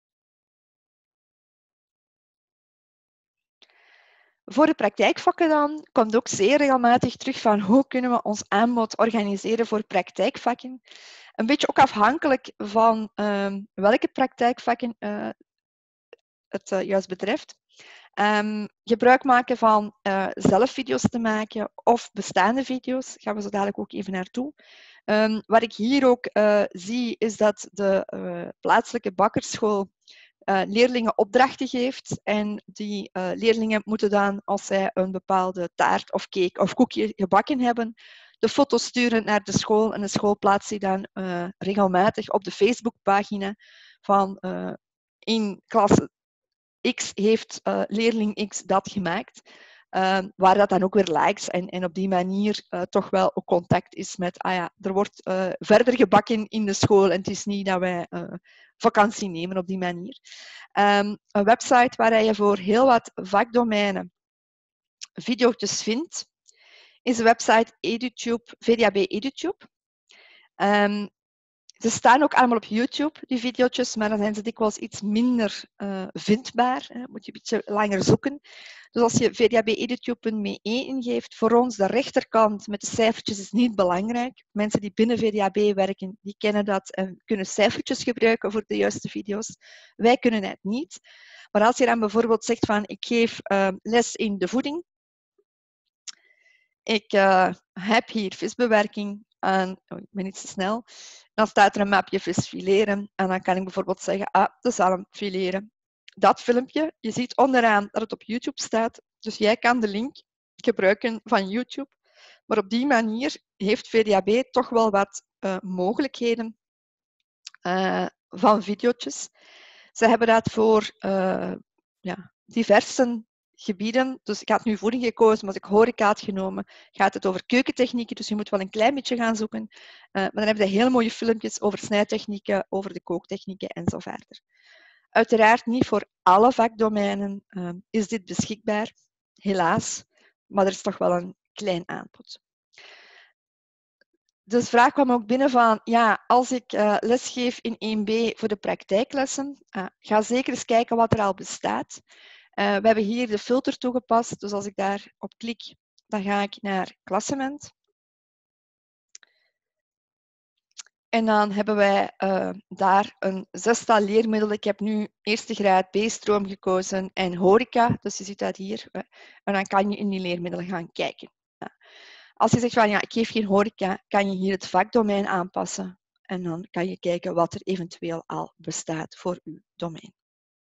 Voor de praktijkvakken dan komt ook zeer regelmatig terug van hoe kunnen we ons aanbod organiseren voor praktijkvakken. Een beetje ook afhankelijk van um, welke praktijkvakken uh, het uh, juist betreft. Um, gebruik maken van uh, zelf video's te maken of bestaande video's. Daar gaan we zo dadelijk ook even naartoe. Um, wat ik hier ook uh, zie is dat de uh, plaatselijke bakkerschool uh, leerlingen opdrachten geeft. En die uh, leerlingen moeten dan, als zij een bepaalde taart of cake of koekje gebakken hebben, de foto's sturen naar de school. En de school plaatst die dan uh, regelmatig op de Facebookpagina van uh, in klas X heeft uh, leerling X dat gemaakt. Uh, waar dat dan ook weer likes en, en op die manier uh, toch wel ook contact is met, ah ja, er wordt uh, verder gebakken in de school en het is niet dat wij uh, vakantie nemen op die manier. Um, een website waar je voor heel wat vakdomeinen video's vindt, is de website EduTube, V D A B EduTube. Um, Ze staan ook allemaal op YouTube, die video's, maar dan zijn ze dikwijls iets minder uh, vindbaar. Hè. Moet je een beetje langer zoeken. Dus als je v d a b edutube punt m e ingeeft, voor ons de rechterkant met de cijfertjes is niet belangrijk. Mensen die binnen V D A B werken, die kennen dat en kunnen cijfertjes gebruiken voor de juiste video's. Wij kunnen het niet. Maar als je dan bijvoorbeeld zegt van, ik geef uh, les in de voeding. Ik uh, heb hier visbewerking. En, oh, ik ben iets te snel. Dan staat er een mapje vis fileren. En dan kan ik bijvoorbeeld zeggen, ah, de zalm fileren. Dat filmpje, je ziet onderaan dat het op YouTube staat. Dus jij kan de link gebruiken van YouTube. Maar op die manier heeft V D A B toch wel wat uh, mogelijkheden uh, van video's. Ze hebben dat voor uh, ja, diverse gebieden. Dus ik had nu voeding gekozen, maar als ik horeca had genomen, gaat het over keukentechnieken. Dus je moet wel een klein beetje gaan zoeken. Uh, maar dan hebben ze hele mooie filmpjes over snijtechnieken, over de kooktechnieken en zo verder. Uiteraard niet voor alle vakdomeinen uh, is dit beschikbaar, helaas. Maar er is toch wel een klein aanbod. Dus de vraag kwam ook binnen van, ja, als ik uh, lesgeef in één B voor de praktijklessen, uh, ga zeker eens kijken wat er al bestaat. Uh, we hebben hier de filter toegepast, dus als ik daarop klik, dan ga ik naar klassement. En dan hebben wij uh, daar een zestal leermiddelen. Ik heb nu eerste graad B-stroom gekozen en horeca, dus je ziet dat hier. Uh, en dan kan je in die leermiddelen gaan kijken. Uh, als je zegt van ja, ik geef geen horeca, kan je hier het vakdomein aanpassen. En dan kan je kijken wat er eventueel al bestaat voor uw domein.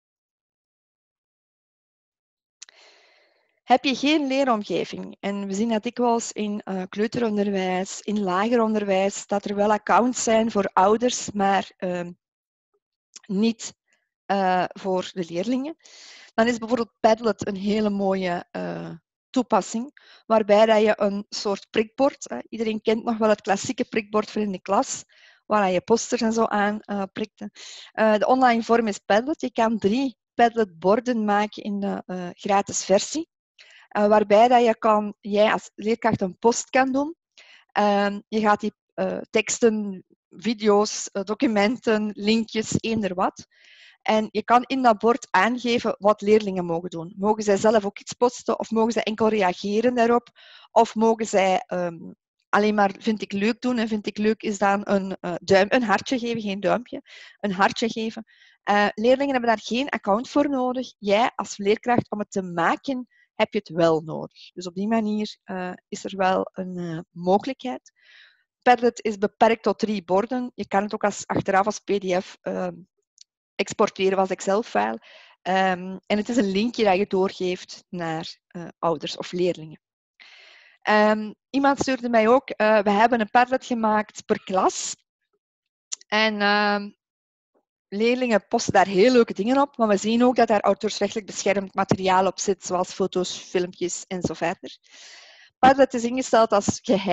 Heb je geen leeromgeving, en we zien dat dikwijls in uh, kleuteronderwijs, in lager onderwijs, dat er wel accounts zijn voor ouders, maar uh, niet uh, voor de leerlingen. Dan is bijvoorbeeld Padlet een hele mooie uh, toepassing, waarbij dat je een soort prikbord, uh, iedereen kent nog wel het klassieke prikbord voor in de klas, waar je posters en zo aan uh, prikte. Uh, de online vorm is Padlet. Je kan drie Padlet-borden maken in de uh, gratis versie. Uh, waarbij dat je kan, jij als leerkracht een post kan doen. Uh, je gaat die uh, teksten, video's, uh, documenten, linkjes, eender wat. En je kan in dat bord aangeven wat leerlingen mogen doen. Mogen zij zelf ook iets posten of mogen zij enkel reageren daarop? Of mogen zij um, alleen maar vind ik leuk doen? En vind ik leuk is dan een, uh, duim, een hartje geven, geen duimpje. Een hartje geven. Uh, leerlingen hebben daar geen account voor nodig. Jij als leerkracht om het te maken heb je het wel nodig. Dus op die manier uh, is er wel een uh, mogelijkheid. Padlet is beperkt tot drie borden. Je kan het ook als, achteraf als P D F uh, exporteren als Excel-file. Um, en het is een linkje dat je doorgeeft naar uh, ouders of leerlingen. Um, iemand stuurde mij ook, uh, we hebben een Padlet gemaakt per klas. En uh, leerlingen posten daar heel leuke dingen op, maar we zien ook dat daar auteursrechtelijk beschermd materiaal op zit, zoals foto's, filmpjes en zo verder. Padlet is ingesteld als geheim,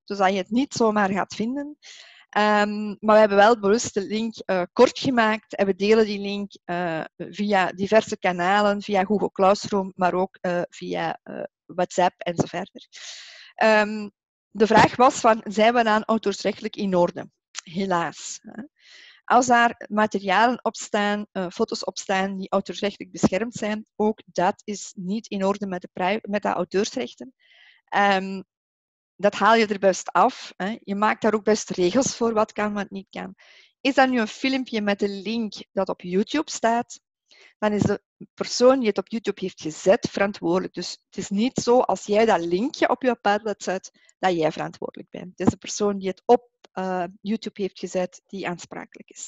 dus dat je het niet zomaar gaat vinden. Um, maar we hebben wel bewust de link uh, kort gemaakt en we delen die link uh, via diverse kanalen, via Google Classroom, maar ook uh, via uh, WhatsApp en zo verder. Um, de vraag was van, zijn we dan auteursrechtelijk in orde? Helaas. Hè. Als daar materialen op staan, uh, foto's op staan die auteursrechtelijk beschermd zijn, ook dat is niet in orde met de, met de auteursrechten. Um, dat haal je er best af. Hè. Je maakt daar ook best regels voor wat kan, wat niet kan. Is dat nu een filmpje met een link dat op YouTube staat, dan is de persoon die het op YouTube heeft gezet verantwoordelijk. Dus het is niet zo als jij dat linkje op je Padlet zet, dat jij verantwoordelijk bent. Het is de persoon die het op uh, YouTube heeft gezet, die aansprakelijk is.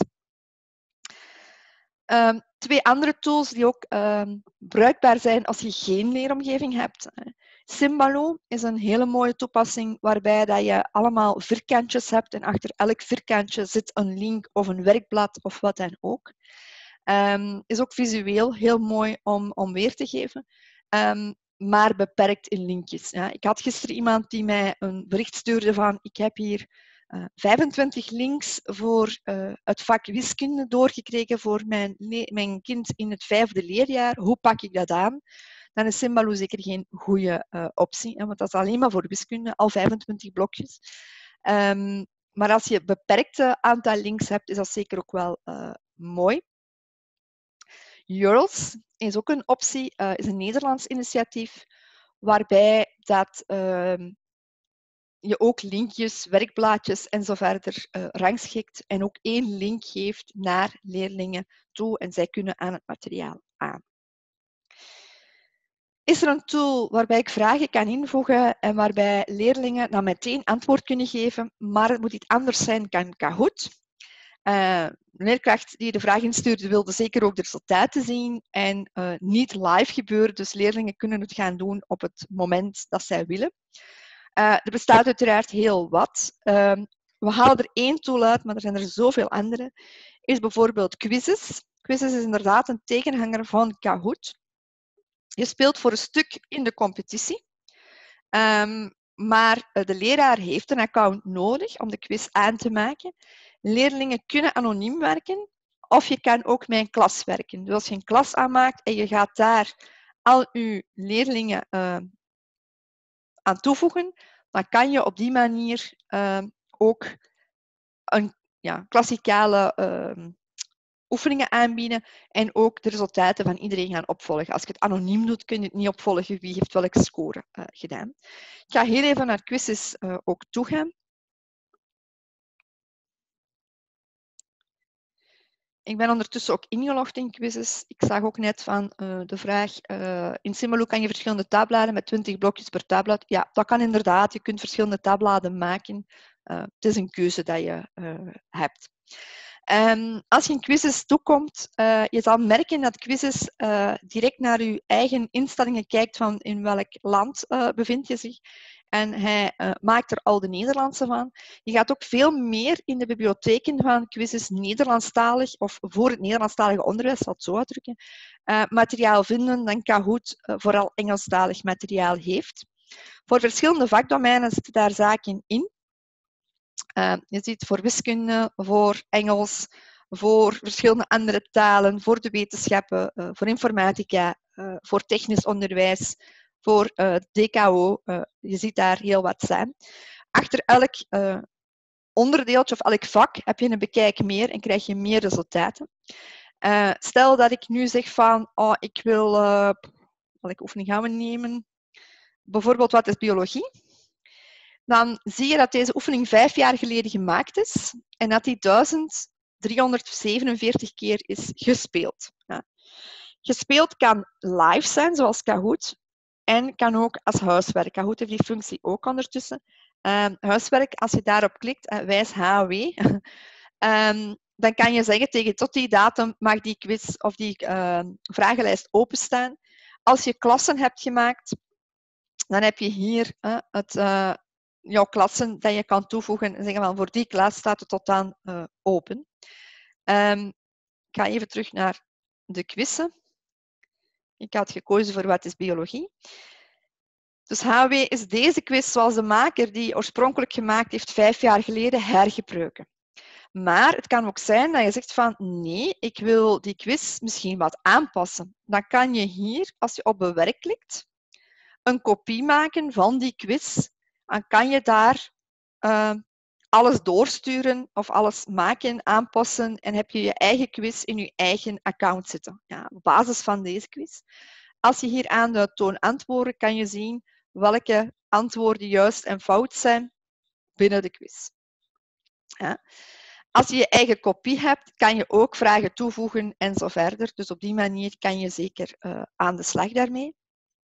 Um, twee andere tools die ook um, bruikbaar zijn als je geen leeromgeving hebt. Symbaloo is een hele mooie toepassing waarbij dat je allemaal vierkantjes hebt en achter elk vierkantje zit een link of een werkblad of wat dan ook. Um, is ook visueel heel mooi om, om weer te geven, um, maar beperkt in linkjes. Ja. Ik had gisteren iemand die mij een bericht stuurde van ik heb hier uh, vijfentwintig links voor uh, het vak wiskunde doorgekregen voor mijn, mijn kind in het vijfde leerjaar. Hoe pak ik dat aan? Dan is Symbaloo zeker geen goede uh, optie, hè, want dat is alleen maar voor wiskunde, al vijfentwintig blokjes. Um, maar als je een beperkte aantal links hebt, is dat zeker ook wel uh, mooi. U R Ls is ook een optie, uh, is een Nederlands initiatief, waarbij dat, uh, je ook linkjes, werkblaadjes en zo verder uh, rangschikt en ook één link geeft naar leerlingen toe en zij kunnen aan het materiaal aan. Is er een tool waarbij ik vragen kan invoegen en waarbij leerlingen dan meteen antwoord kunnen geven, maar het moet iets anders zijn, kan Kahoot. Uh, de leerkracht die de vraag instuurde wilde zeker ook de resultaten zien en uh, niet live gebeuren, dus leerlingen kunnen het gaan doen op het moment dat zij willen. Uh, er bestaat uiteraard heel wat. Uh, we halen er één tool uit, maar er zijn er zoveel andere. Is bijvoorbeeld Quizzes. Quizzes is inderdaad een tegenhanger van Kahoot. Je speelt voor een stuk in de competitie, um, maar de leraar heeft een account nodig om de quiz aan te maken. Leerlingen kunnen anoniem werken, of je kan ook met een klas werken. Dus als je een klas aanmaakt en je gaat daar al je leerlingen uh, aan toevoegen, dan kan je op die manier uh, ook een ja, klassikale uh, oefeningen aanbieden en ook de resultaten van iedereen gaan opvolgen. Als je het anoniem doet, kun je het niet opvolgen wie heeft welke score uh, gedaan. Ik ga heel even naar Quizzes uh, ook toegaan. Ik ben ondertussen ook ingelogd in Quizzes. Ik zag ook net van uh, de vraag, uh, in Symbaloo kan je verschillende tabbladen met twintig blokjes per tabblad. Ja, dat kan inderdaad. Je kunt verschillende tabbladen maken. Uh, het is een keuze dat je uh, hebt. Um, als je in Quizzes toekomt, uh, je zal merken dat Quizzes uh, direct naar je eigen instellingen kijkt van in welk land uh, bevind je zich. En hij uh, maakt er al de Nederlandse van. Je gaat ook veel meer in de bibliotheken van Quizzes Nederlandstalig of voor het Nederlandstalige onderwijs, zal het zo uitdrukken, uh, materiaal vinden dan Kahoot uh, vooral Engelstalig materiaal heeft. Voor verschillende vakdomeinen zitten daar zaken in. Uh, je ziet voor wiskunde, voor Engels, voor verschillende andere talen, voor de wetenschappen, uh, voor informatica, uh, voor technisch onderwijs, voor uh, D K O. Uh, je ziet daar heel wat staan. Achter elk uh, onderdeeltje of elk vak heb je een bekijk meer en krijg je meer resultaten. Uh, stel dat ik nu zeg van, oh, ik wil, uh, welke oefening gaan we nemen? Bijvoorbeeld, wat is biologie? Dan zie je dat deze oefening vijf jaar geleden gemaakt is en dat die duizend driehonderdzevenenveertig keer is gespeeld. Ja. Gespeeld kan live zijn, zoals Kahoot, en kan ook als huiswerk. Kahoot heeft die functie ook ondertussen. Um, huiswerk, als je daarop klikt, uh, wijs H W, um, dan kan je zeggen tegen tot die datum mag die quiz of die uh, vragenlijst openstaan. Als je klassen hebt gemaakt, dan heb je hier uh, het... Uh, jouw klassen dat je kan toevoegen en zeggen van voor die klas staat het tot dan uh, open. Um, ik ga even terug naar de quizzen. Ik had gekozen voor wat is biologie. Dus H W is deze quiz zoals de maker die oorspronkelijk gemaakt heeft vijf jaar geleden hergebruiken. Maar het kan ook zijn dat je zegt van nee, ik wil die quiz misschien wat aanpassen. Dan kan je hier, als je op bewerk klikt, een kopie maken van die quiz. Dan kan je daar uh, alles doorsturen of alles maken, aanpassen en heb je je eigen quiz in je eigen account zitten. Ja, op basis van deze quiz. Als je hier aan de toon antwoorden kan je zien welke antwoorden juist en fout zijn binnen de quiz. Ja. Als je je eigen kopie hebt, kan je ook vragen toevoegen en zo verder. Dus op die manier kan je zeker uh, aan de slag daarmee.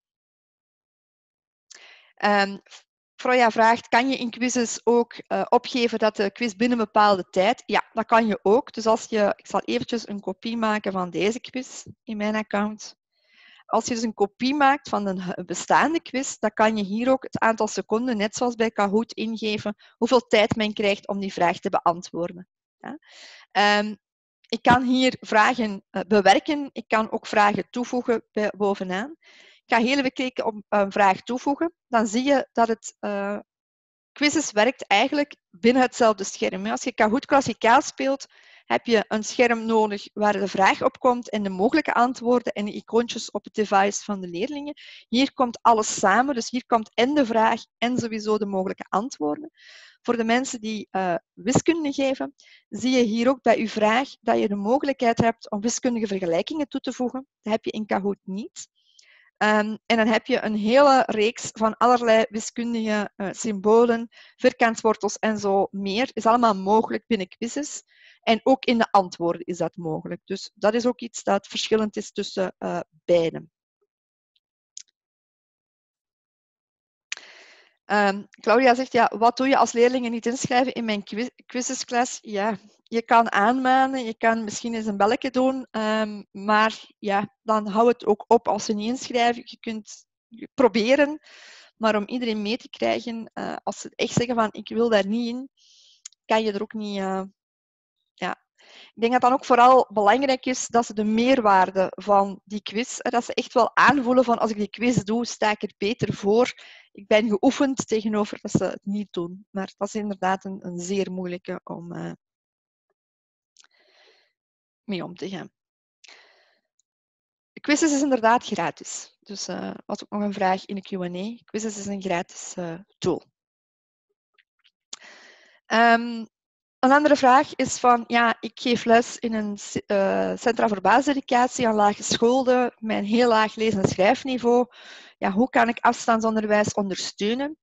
Um, Freya vraagt, kan je in quizzes ook uh, opgeven dat de quiz binnen een bepaalde tijd? Ja, dat kan je ook. Dus als je, ik zal eventjes een kopie maken van deze quiz in mijn account. Als je dus een kopie maakt van een bestaande quiz, dan kan je hier ook het aantal seconden, net zoals bij Kahoot, ingeven hoeveel tijd men krijgt om die vraag te beantwoorden. Ja. Um, ik kan hier vragen uh, bewerken, ik kan ook vragen toevoegen bij, bovenaan. Ik ga heel even kijken op een vraag toevoegen. Dan zie je dat het uh, quizzes werkt eigenlijk binnen hetzelfde scherm. Als je Kahoot klassikaal speelt, heb je een scherm nodig waar de vraag op komt en de mogelijke antwoorden en de icoontjes op het device van de leerlingen. Hier komt alles samen, dus hier komt en de vraag en sowieso de mogelijke antwoorden. Voor de mensen die uh, wiskunde geven, zie je hier ook bij uw vraag dat je de mogelijkheid hebt om wiskundige vergelijkingen toe te voegen. Dat heb je in Kahoot niet. Um, en dan heb je een hele reeks van allerlei wiskundige uh, symbolen, vierkantswortels en zo meer. Is allemaal mogelijk binnen quizzes. En ook in de antwoorden is dat mogelijk. Dus dat is ook iets dat verschillend is tussen uh, beide. Um, Claudia zegt, ja, wat doe je als leerlingen niet inschrijven in mijn quiz quizesklas? Ja, je kan aanmanen, je kan misschien eens een belletje doen, um, maar ja, dan hou het ook op als ze niet inschrijven. Je kunt proberen, maar om iedereen mee te krijgen, uh, als ze echt zeggen van ik wil daar niet in, kan je er ook niet... Uh, ja. Ik denk dat dan ook vooral belangrijk is dat ze de meerwaarde van die quiz, dat ze echt wel aanvoelen van als ik die quiz doe, sta ik er beter voor. Ik ben geoefend tegenover dat ze het niet doen. Maar dat is inderdaad een, een zeer moeilijke om uh, mee om te gaan. Quizzes is inderdaad gratis. Dus dat uh, was ook nog een vraag in de Q en A. Quizzes is een gratis uh, tool. Um, Een andere vraag is van, ja, ik geef les in een uh, centra voor basiseducatie aan lage scholen met een heel laag lees- en schrijfniveau. Ja, hoe kan ik afstandsonderwijs ondersteunen?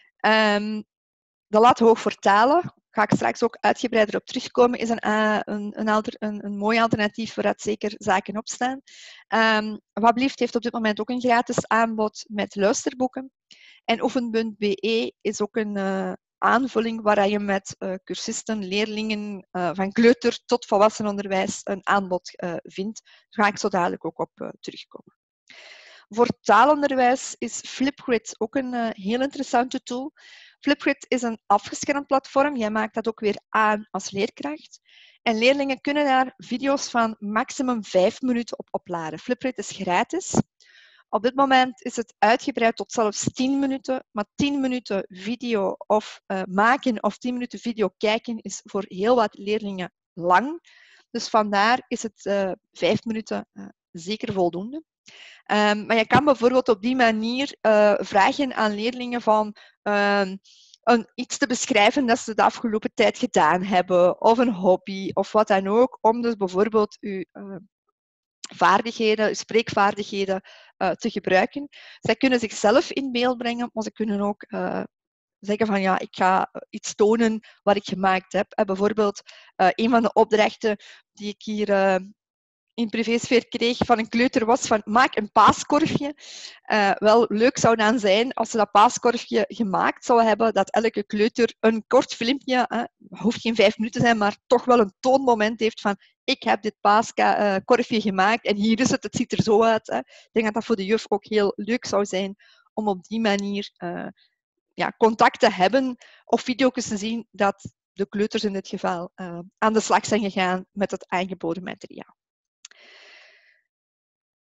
Um, de lat hoog voor talen, daar ga ik straks ook uitgebreider op terugkomen, is een, uh, een, een, alter, een, een mooi alternatief waar zeker zaken op staan. Um, Wablieft heeft op dit moment ook een gratis aanbod met luisterboeken. En oefen punt b e is ook een uh, aanvulling waar je met uh, cursisten, leerlingen uh, van kleuter tot volwassenenonderwijs een aanbod uh, vindt. Daar ga ik zo dadelijk ook op uh, terugkomen. Voor taalonderwijs is Flipgrid ook een uh, heel interessante tool. Flipgrid is een afgeschermd platform. Jij maakt dat ook weer aan als leerkracht. En leerlingen kunnen daar video's van maximum vijf minuten op opladen. Flipgrid is gratis. Op dit moment is het uitgebreid tot zelfs tien minuten, maar tien minuten video of uh, maken of tien minuten video kijken is voor heel wat leerlingen lang. Dus vandaar is het uh, vijf minuten uh, zeker voldoende. Um, maar je kan bijvoorbeeld op die manier uh, vragen aan leerlingen van uh, een, iets te beschrijven dat ze de afgelopen tijd gedaan hebben, of een hobby, of wat dan ook, om dus bijvoorbeeld uw uh, vaardigheden, spreekvaardigheden uh, te gebruiken. Zij kunnen zichzelf in beeld brengen, maar ze kunnen ook uh, zeggen van ja, ik ga iets tonen wat ik gemaakt heb. En bijvoorbeeld uh, een van de opdrachten die ik hier uh, in privésfeer kreeg van een kleuter was van maak een paaskorfje. Uh, wel, leuk zou dan zijn als ze dat paaskorfje gemaakt zou hebben, dat elke kleuter een kort filmpje, uh, hoeft geen vijf minuten te zijn, maar toch wel een toonmoment heeft van ik heb dit paaskorfje uh, gemaakt en hier is het, het ziet er zo uit. Hè. Ik denk dat dat voor de juf ook heel leuk zou zijn om op die manier uh, ja, contact te hebben of video's te zien dat de kleuters in dit geval uh, aan de slag zijn gegaan met het aangeboden materiaal.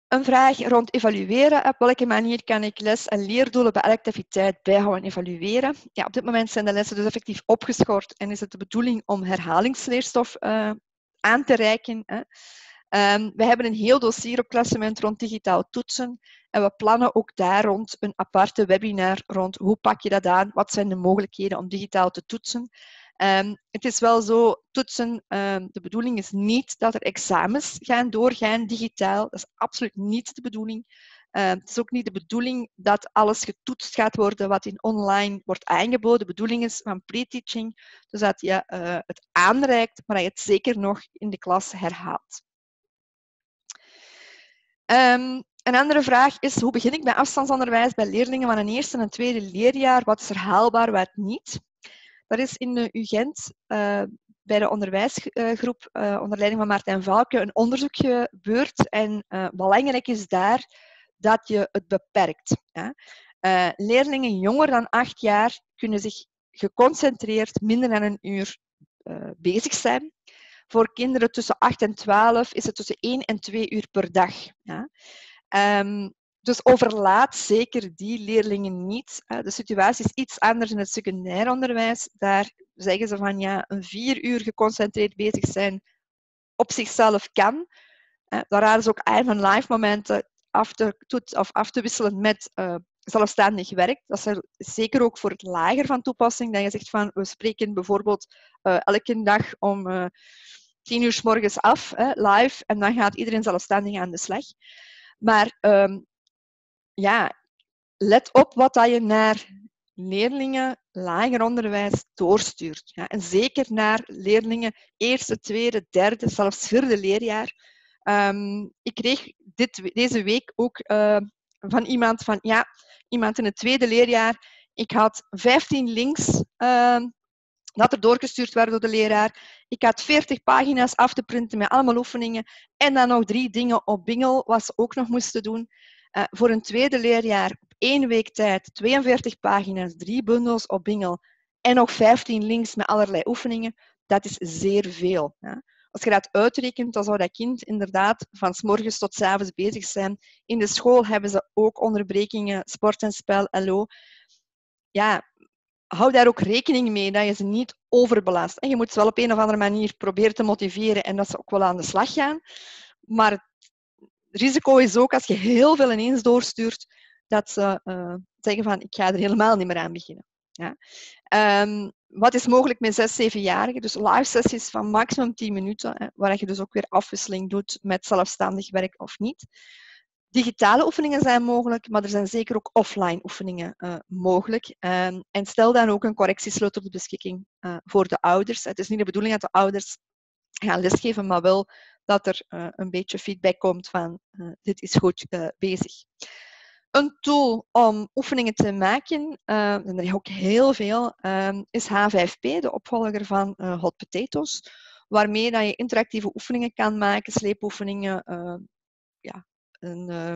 Een vraag rond evalueren. Op welke manier kan ik les- en leerdoelen bij elke activiteit bijhouden en evalueren? Ja, op dit moment zijn de lessen dus effectief opgeschort en is het de bedoeling om herhalingsleerstof uh, aan te reiken. Hè. Um, we hebben een heel dossier op Klassement rond digitaal toetsen en we plannen ook daar rond een aparte webinar rond hoe pak je dat aan, wat zijn de mogelijkheden om digitaal te toetsen. Um, het is wel zo, toetsen, um, de bedoeling is niet dat er examens gaan doorgaan digitaal. Dat is absoluut niet de bedoeling. Uh, het is ook niet de bedoeling dat alles getoetst gaat worden wat in online wordt aangeboden. De bedoeling is van pre-teaching, dus dat je uh, het aanreikt, maar dat je het zeker nog in de klas herhaalt. Um, een andere vraag is, hoe begin ik bij afstandsonderwijs bij leerlingen van een eerste en een tweede leerjaar? Wat is er haalbaar, wat niet? Dat is in de U Gent uh, bij de onderwijsgroep uh, onder leiding van Maartijn Valke een onderzoek gebeurd. En uh, belangrijk is daar dat je het beperkt. Ja. Uh, leerlingen jonger dan acht jaar kunnen zich geconcentreerd minder dan een uur uh, bezig zijn. Voor kinderen tussen acht en twaalf is het tussen één en twee uur per dag. Ja. Um, Dus overlaat zeker die leerlingen niet. De situatie is iets anders in het secundair onderwijs. Daar zeggen ze van ja, een vier uur geconcentreerd bezig zijn op zichzelf kan. Daar raden ze ook aan van live momenten af te, of af te wisselen met uh, zelfstandig werk. Dat is zeker ook voor het lager van toepassing. Dat je zegt van we spreken bijvoorbeeld uh, elke dag om uh, tien uur 's morgens af, uh, live, en dan gaat iedereen zelfstandig aan de slag. Maar um, ja, let op wat dat je naar leerlingen lager onderwijs doorstuurt. Ja, en zeker naar leerlingen eerste, tweede, derde, zelfs vierde leerjaar. Um, ik kreeg dit, deze week ook uh, van iemand van, ja, iemand in het tweede leerjaar. Ik had vijftien links uh, dat er doorgestuurd werden door de leraar. Ik had veertig pagina's af te printen met allemaal oefeningen. En dan nog drie dingen op Bingel, wat ze ook nog moesten doen. Uh, voor een tweede leerjaar op één week tijd, tweeënveertig pagina's, drie bundels op Bingel en nog vijftien links met allerlei oefeningen, dat is zeer veel. Ja. Als je dat uitrekent, dan zou dat kind inderdaad van 's morgens tot 's avonds bezig zijn. In de school hebben ze ook onderbrekingen, sport en spel, L O. Ja, hou daar ook rekening mee dat je ze niet overbelast. En je moet ze wel op een of andere manier proberen te motiveren en dat ze ook wel aan de slag gaan. Maar het risico is ook, als je heel veel ineens doorstuurt, dat ze uh, zeggen van, ik ga er helemaal niet meer aan beginnen. Ja. Um, wat is mogelijk met zes, zevenjarigen? Dus live sessies van maximum tien minuten, hè, waar je dus ook weer afwisseling doet met zelfstandig werk of niet. Digitale oefeningen zijn mogelijk, maar er zijn zeker ook offline oefeningen uh, mogelijk. Um, en stel dan ook een correctiesleutel ter beschikking uh, voor de ouders. Het is niet de bedoeling dat de ouders gaan lesgeven, maar wel dat er uh, een beetje feedback komt van uh, dit is goed uh, bezig. Een tool om oefeningen te maken, uh, en er is ook heel veel, uh, is H vijf P, de opvolger van uh, Hot Potatoes, waarmee dat je interactieve oefeningen kan maken, sleepoefeningen, uh, ja, een uh,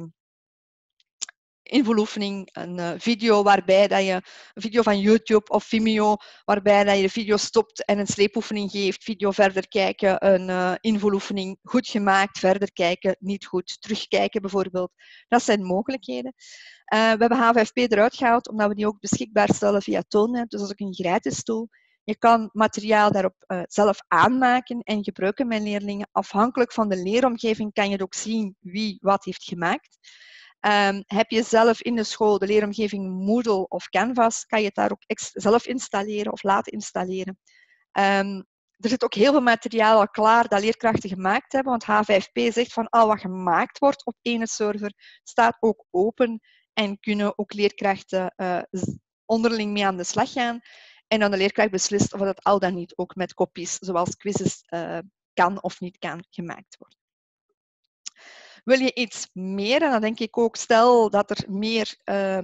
invuloefening, een uh, video waarbij dat je een video van YouTube of Vimeo, waarbij dat je de video stopt en een sleepoefening geeft, video verder kijken, een uh, invuloefening, goed gemaakt, verder kijken, niet goed, terugkijken bijvoorbeeld. Dat zijn mogelijkheden. Uh, we hebben H vijf P eruit gehaald omdat we die ook beschikbaar stellen via Toonnet, dus dat is ook een gratis tool. Je kan materiaal daarop uh, zelf aanmaken en gebruiken met leerlingen. Afhankelijk van de leeromgeving kan je ook zien wie wat heeft gemaakt. Um, heb je zelf in de school de leeromgeving Moodle of Canvas, kan je het daar ook zelf installeren of laten installeren. Um, er zit ook heel veel materiaal al klaar dat leerkrachten gemaakt hebben, want H vijf P zegt van al wat gemaakt wordt op ene server staat ook open en kunnen ook leerkrachten uh, onderling mee aan de slag gaan. En dan de leerkracht beslist of dat al dan niet ook met kopies, zoals quizzes, uh, kan of niet kan gemaakt worden. Wil je iets meer? En dan denk ik ook, stel dat er meer... Uh,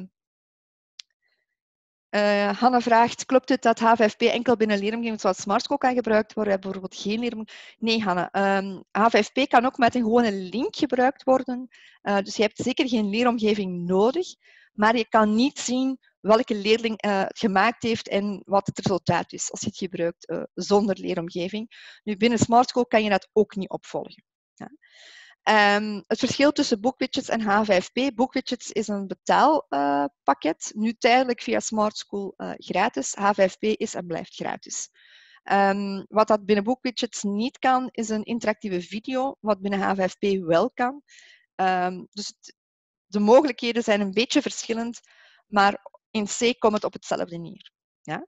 uh, Hanne vraagt, klopt het dat H vijf P enkel binnen leeromgeving zoals SmartSchool kan gebruikt worden? We hebben bijvoorbeeld geen leeromgeving. Nee, Hanne. Um, H vijf P kan ook met een gewone link gebruikt worden. Uh, dus je hebt zeker geen leeromgeving nodig. Maar je kan niet zien welke leerling uh, het gemaakt heeft en wat het resultaat is als je het gebruikt uh, zonder leeromgeving. Nu, binnen SmartSchool kan je dat ook niet opvolgen. Ja. Um, het verschil tussen BookWidgets en H vijf P. BookWidgets is een betaalpakket, uh, nu tijdelijk via Smart School uh, gratis. H vijf P is en blijft gratis. Um, wat dat binnen BookWidgets niet kan, is een interactieve video, wat binnen H vijf P wel kan. Um, dus de mogelijkheden zijn een beetje verschillend, maar in C komt het op hetzelfde neer. Ja?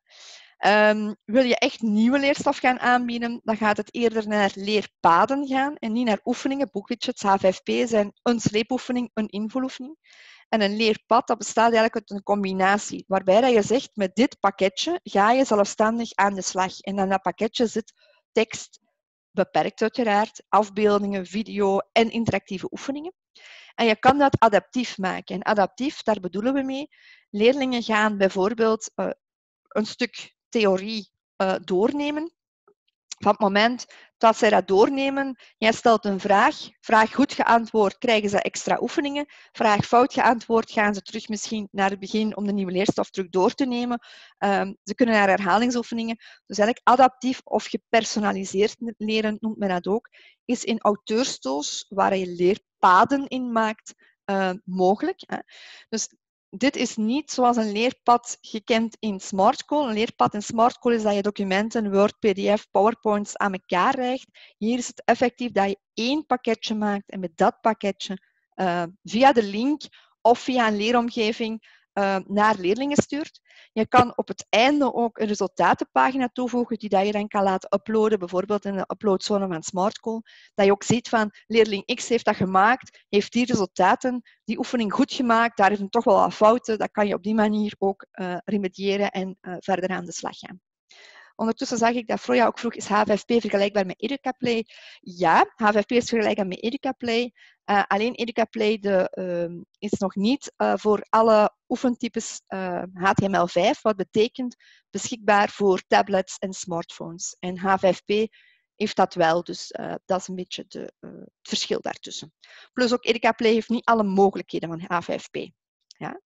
Um, wil je echt nieuwe leerstof gaan aanbieden, dan gaat het eerder naar leerpaden gaan en niet naar oefeningen. BookWidgets, H vijf P zijn een sleepoefening, een invuloefening. En een leerpad, dat bestaat eigenlijk uit een combinatie, waarbij dat je zegt, met dit pakketje ga je zelfstandig aan de slag. En in dat pakketje zit tekst, beperkt uiteraard, afbeeldingen, video en interactieve oefeningen. En je kan dat adaptief maken. En adaptief, daar bedoelen we mee, leerlingen gaan bijvoorbeeld uh, een stuk theorie uh, doornemen. Van het moment dat zij dat doornemen, jij stelt een vraag, vraag goed geantwoord, krijgen ze extra oefeningen, vraag fout geantwoord, gaan ze terug misschien naar het begin om de nieuwe leerstof terug door te nemen. Um, ze kunnen naar herhalingsoefeningen. Dus eigenlijk adaptief of gepersonaliseerd leren, noemt men dat ook, is in auteurstoos, waar je leerpaden in maakt, uh, mogelijk. Hè. Dus dit is niet zoals een leerpad gekend in Smart School. Een leerpad in Smart School is dat je documenten, Word, P D F, PowerPoints aan elkaar rijgt. Hier is het effectief dat je één pakketje maakt en met dat pakketje uh, via de link of via een leeromgeving uh, naar leerlingen stuurt. Je kan op het einde ook een resultatenpagina toevoegen die dat je dan kan laten uploaden, bijvoorbeeld in de uploadzone van Smart School. Dat je ook ziet van leerling X heeft dat gemaakt, heeft die resultaten, die oefening goed gemaakt, daar is een toch wel wat fouten. Dat kan je op die manier ook uh, remediëren en uh, verder aan de slag gaan. Ondertussen zag ik dat Freya ook vroeg, is H vijf P vergelijkbaar met Educaplay? Ja, H vijf P is vergelijkbaar met Educaplay. Uh, alleen Educaplay de, uh, is nog niet uh, voor alle oefentypes uh, H T M L vijf, wat betekent beschikbaar voor tablets en smartphones. En H vijf P heeft dat wel, dus uh, dat is een beetje de, uh, het verschil daartussen. Plus ook Educaplay heeft niet alle mogelijkheden van H vijf P. Ja?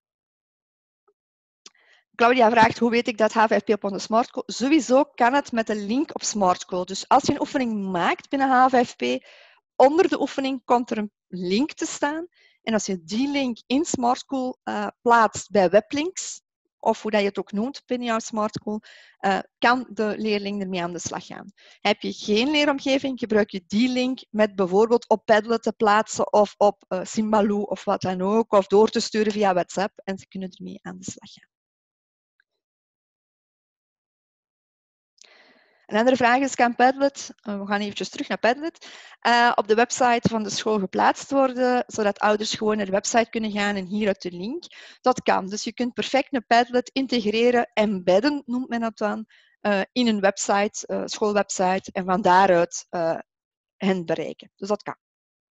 Claudia vraagt, hoe weet ik dat H vijf P op onze Smart School? Sowieso kan het met een link op Smart School. Dus als je een oefening maakt binnen H vijf P, onder de oefening komt er een link te staan. En als je die link in Smart School uh, plaatst bij weblinks, of hoe dat je het ook noemt binnen jouw Smart School, uh, kan de leerling ermee aan de slag gaan. Heb je geen leeromgeving, gebruik je die link met bijvoorbeeld op Padlet te plaatsen of op uh, Simbaloo of wat dan ook, of door te sturen via WhatsApp en ze kunnen ermee aan de slag gaan. Een andere vraag is, kan Padlet, uh, we gaan eventjes terug naar Padlet, uh, op de website van de school geplaatst worden, zodat ouders gewoon naar de website kunnen gaan en hieruit de link. Dat kan. Dus je kunt perfect een Padlet integreren, embedden noemt men dat dan, uh, in een website, uh, schoolwebsite, en van daaruit uh, hen bereiken. Dus dat kan.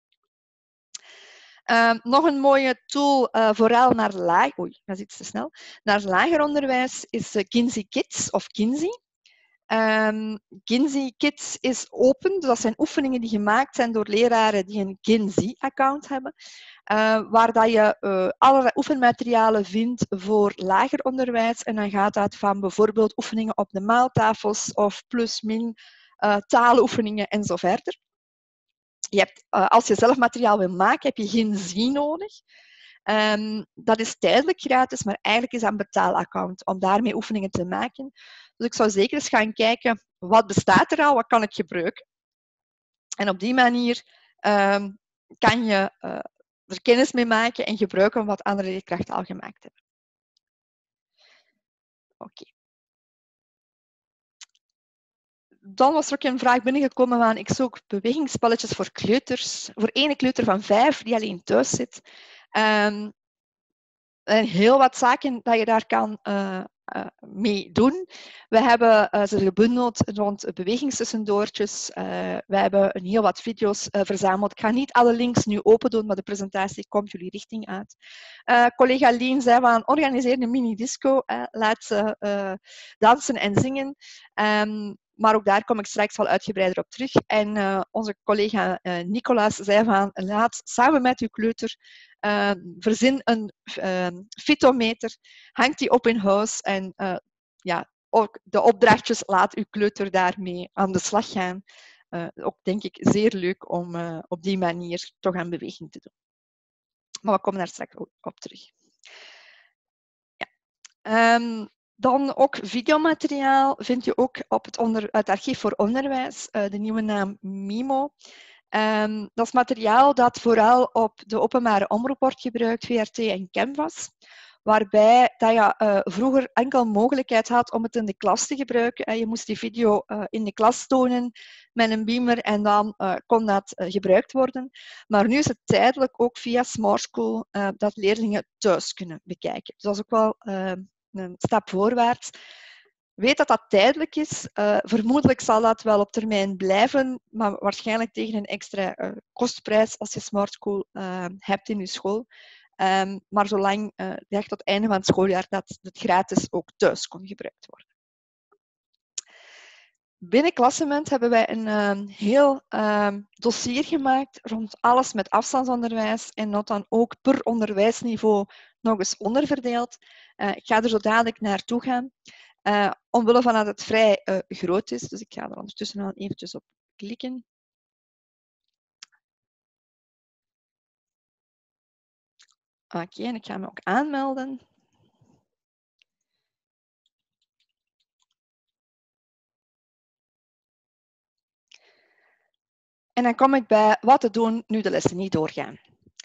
Uh, nog een mooie tool, uh, vooral naar laag, oei, dat is iets te snel, naar lager onderwijs, is uh, Kinsey Kids of Kinsey. Um, Kinsey Kids is open, dus dat zijn oefeningen die gemaakt zijn door leraren die een Kinsey-account hebben, uh, waar dat je uh, allerlei oefenmaterialen vindt voor lager onderwijs. En dan gaat dat van bijvoorbeeld oefeningen op de maaltafels of plus-min uh, taaloefeningen en zo verder. Je hebt, uh, als je zelf materiaal wil maken, heb je geen Z I nodig. Um, dat is tijdelijk gratis, maar eigenlijk is dat een betaalaccount om daarmee oefeningen te maken. Dus ik zou zeker eens gaan kijken, wat bestaat er al, wat kan ik gebruiken? En op die manier um, kan je uh, er kennis mee maken en gebruiken wat andere leerkrachten al gemaakt hebben. Oké. Okay. Dan was er ook een vraag binnengekomen van, ik zoek bewegingsspelletjes voor kleuters, voor ene kleuter van vijf die alleen thuis zit. Um, en heel wat zaken dat je daar kan uh, uh, mee doen. We hebben uh, ze gebundeld rond bewegingstussendoortjes. Uh, we hebben een heel wat video's uh, verzameld. Ik ga niet alle links nu open doen, maar de presentatie komt jullie richting uit. Uh, collega Lien zei van, organiseer een mini-disco. Uh, laat ze uh, dansen en zingen. Um, Maar ook daar kom ik straks wel uitgebreider op terug. En uh, onze collega uh, Nicolaas zei van, laat samen met uw kleuter uh, verzin een uh, fitometer, hangt die op in huis en uh, ja, ook de opdrachtjes laat uw kleuter daarmee aan de slag gaan. uh, ook denk ik zeer leuk om uh, op die manier toch aan beweging te doen. Maar we komen daar straks op terug. Ja. Um, dan ook videomateriaal vind je ook op het, onder, het archief voor onderwijs, uh, de nieuwe naam MIMO. Um, dat is materiaal dat vooral op de openbare omroep wordt gebruikt, V R T en Canvas. Waarbij dat je uh, vroeger enkel mogelijkheid had om het in de klas te gebruiken. En je moest die video uh, in de klas tonen met een beamer en dan uh, kon dat uh, gebruikt worden. Maar nu is het tijdelijk ook via Smart School uh, dat leerlingen thuis kunnen bekijken. Dus dat is ook wel uh, een stap voorwaarts. Weet dat dat tijdelijk is. Uh, vermoedelijk zal dat wel op termijn blijven, maar waarschijnlijk tegen een extra uh, kostprijs als je Smart School uh, hebt in je school. Um, maar zolang uh, echt tot het einde van het schooljaar dat het gratis ook thuis kon gebruikt worden. Binnen Klassement hebben wij een um, heel um, dossier gemaakt rond alles met afstandsonderwijs en dat dan ook per onderwijsniveau nog eens onderverdeeld. Uh, ik ga er zo dadelijk naartoe gaan. Uh, omwille van dat het vrij uh, groot is, dus ik ga er ondertussen al eventjes op klikken. Oké, okay, en ik ga me ook aanmelden. En dan kom ik bij wat te doen nu de lessen niet doorgaan.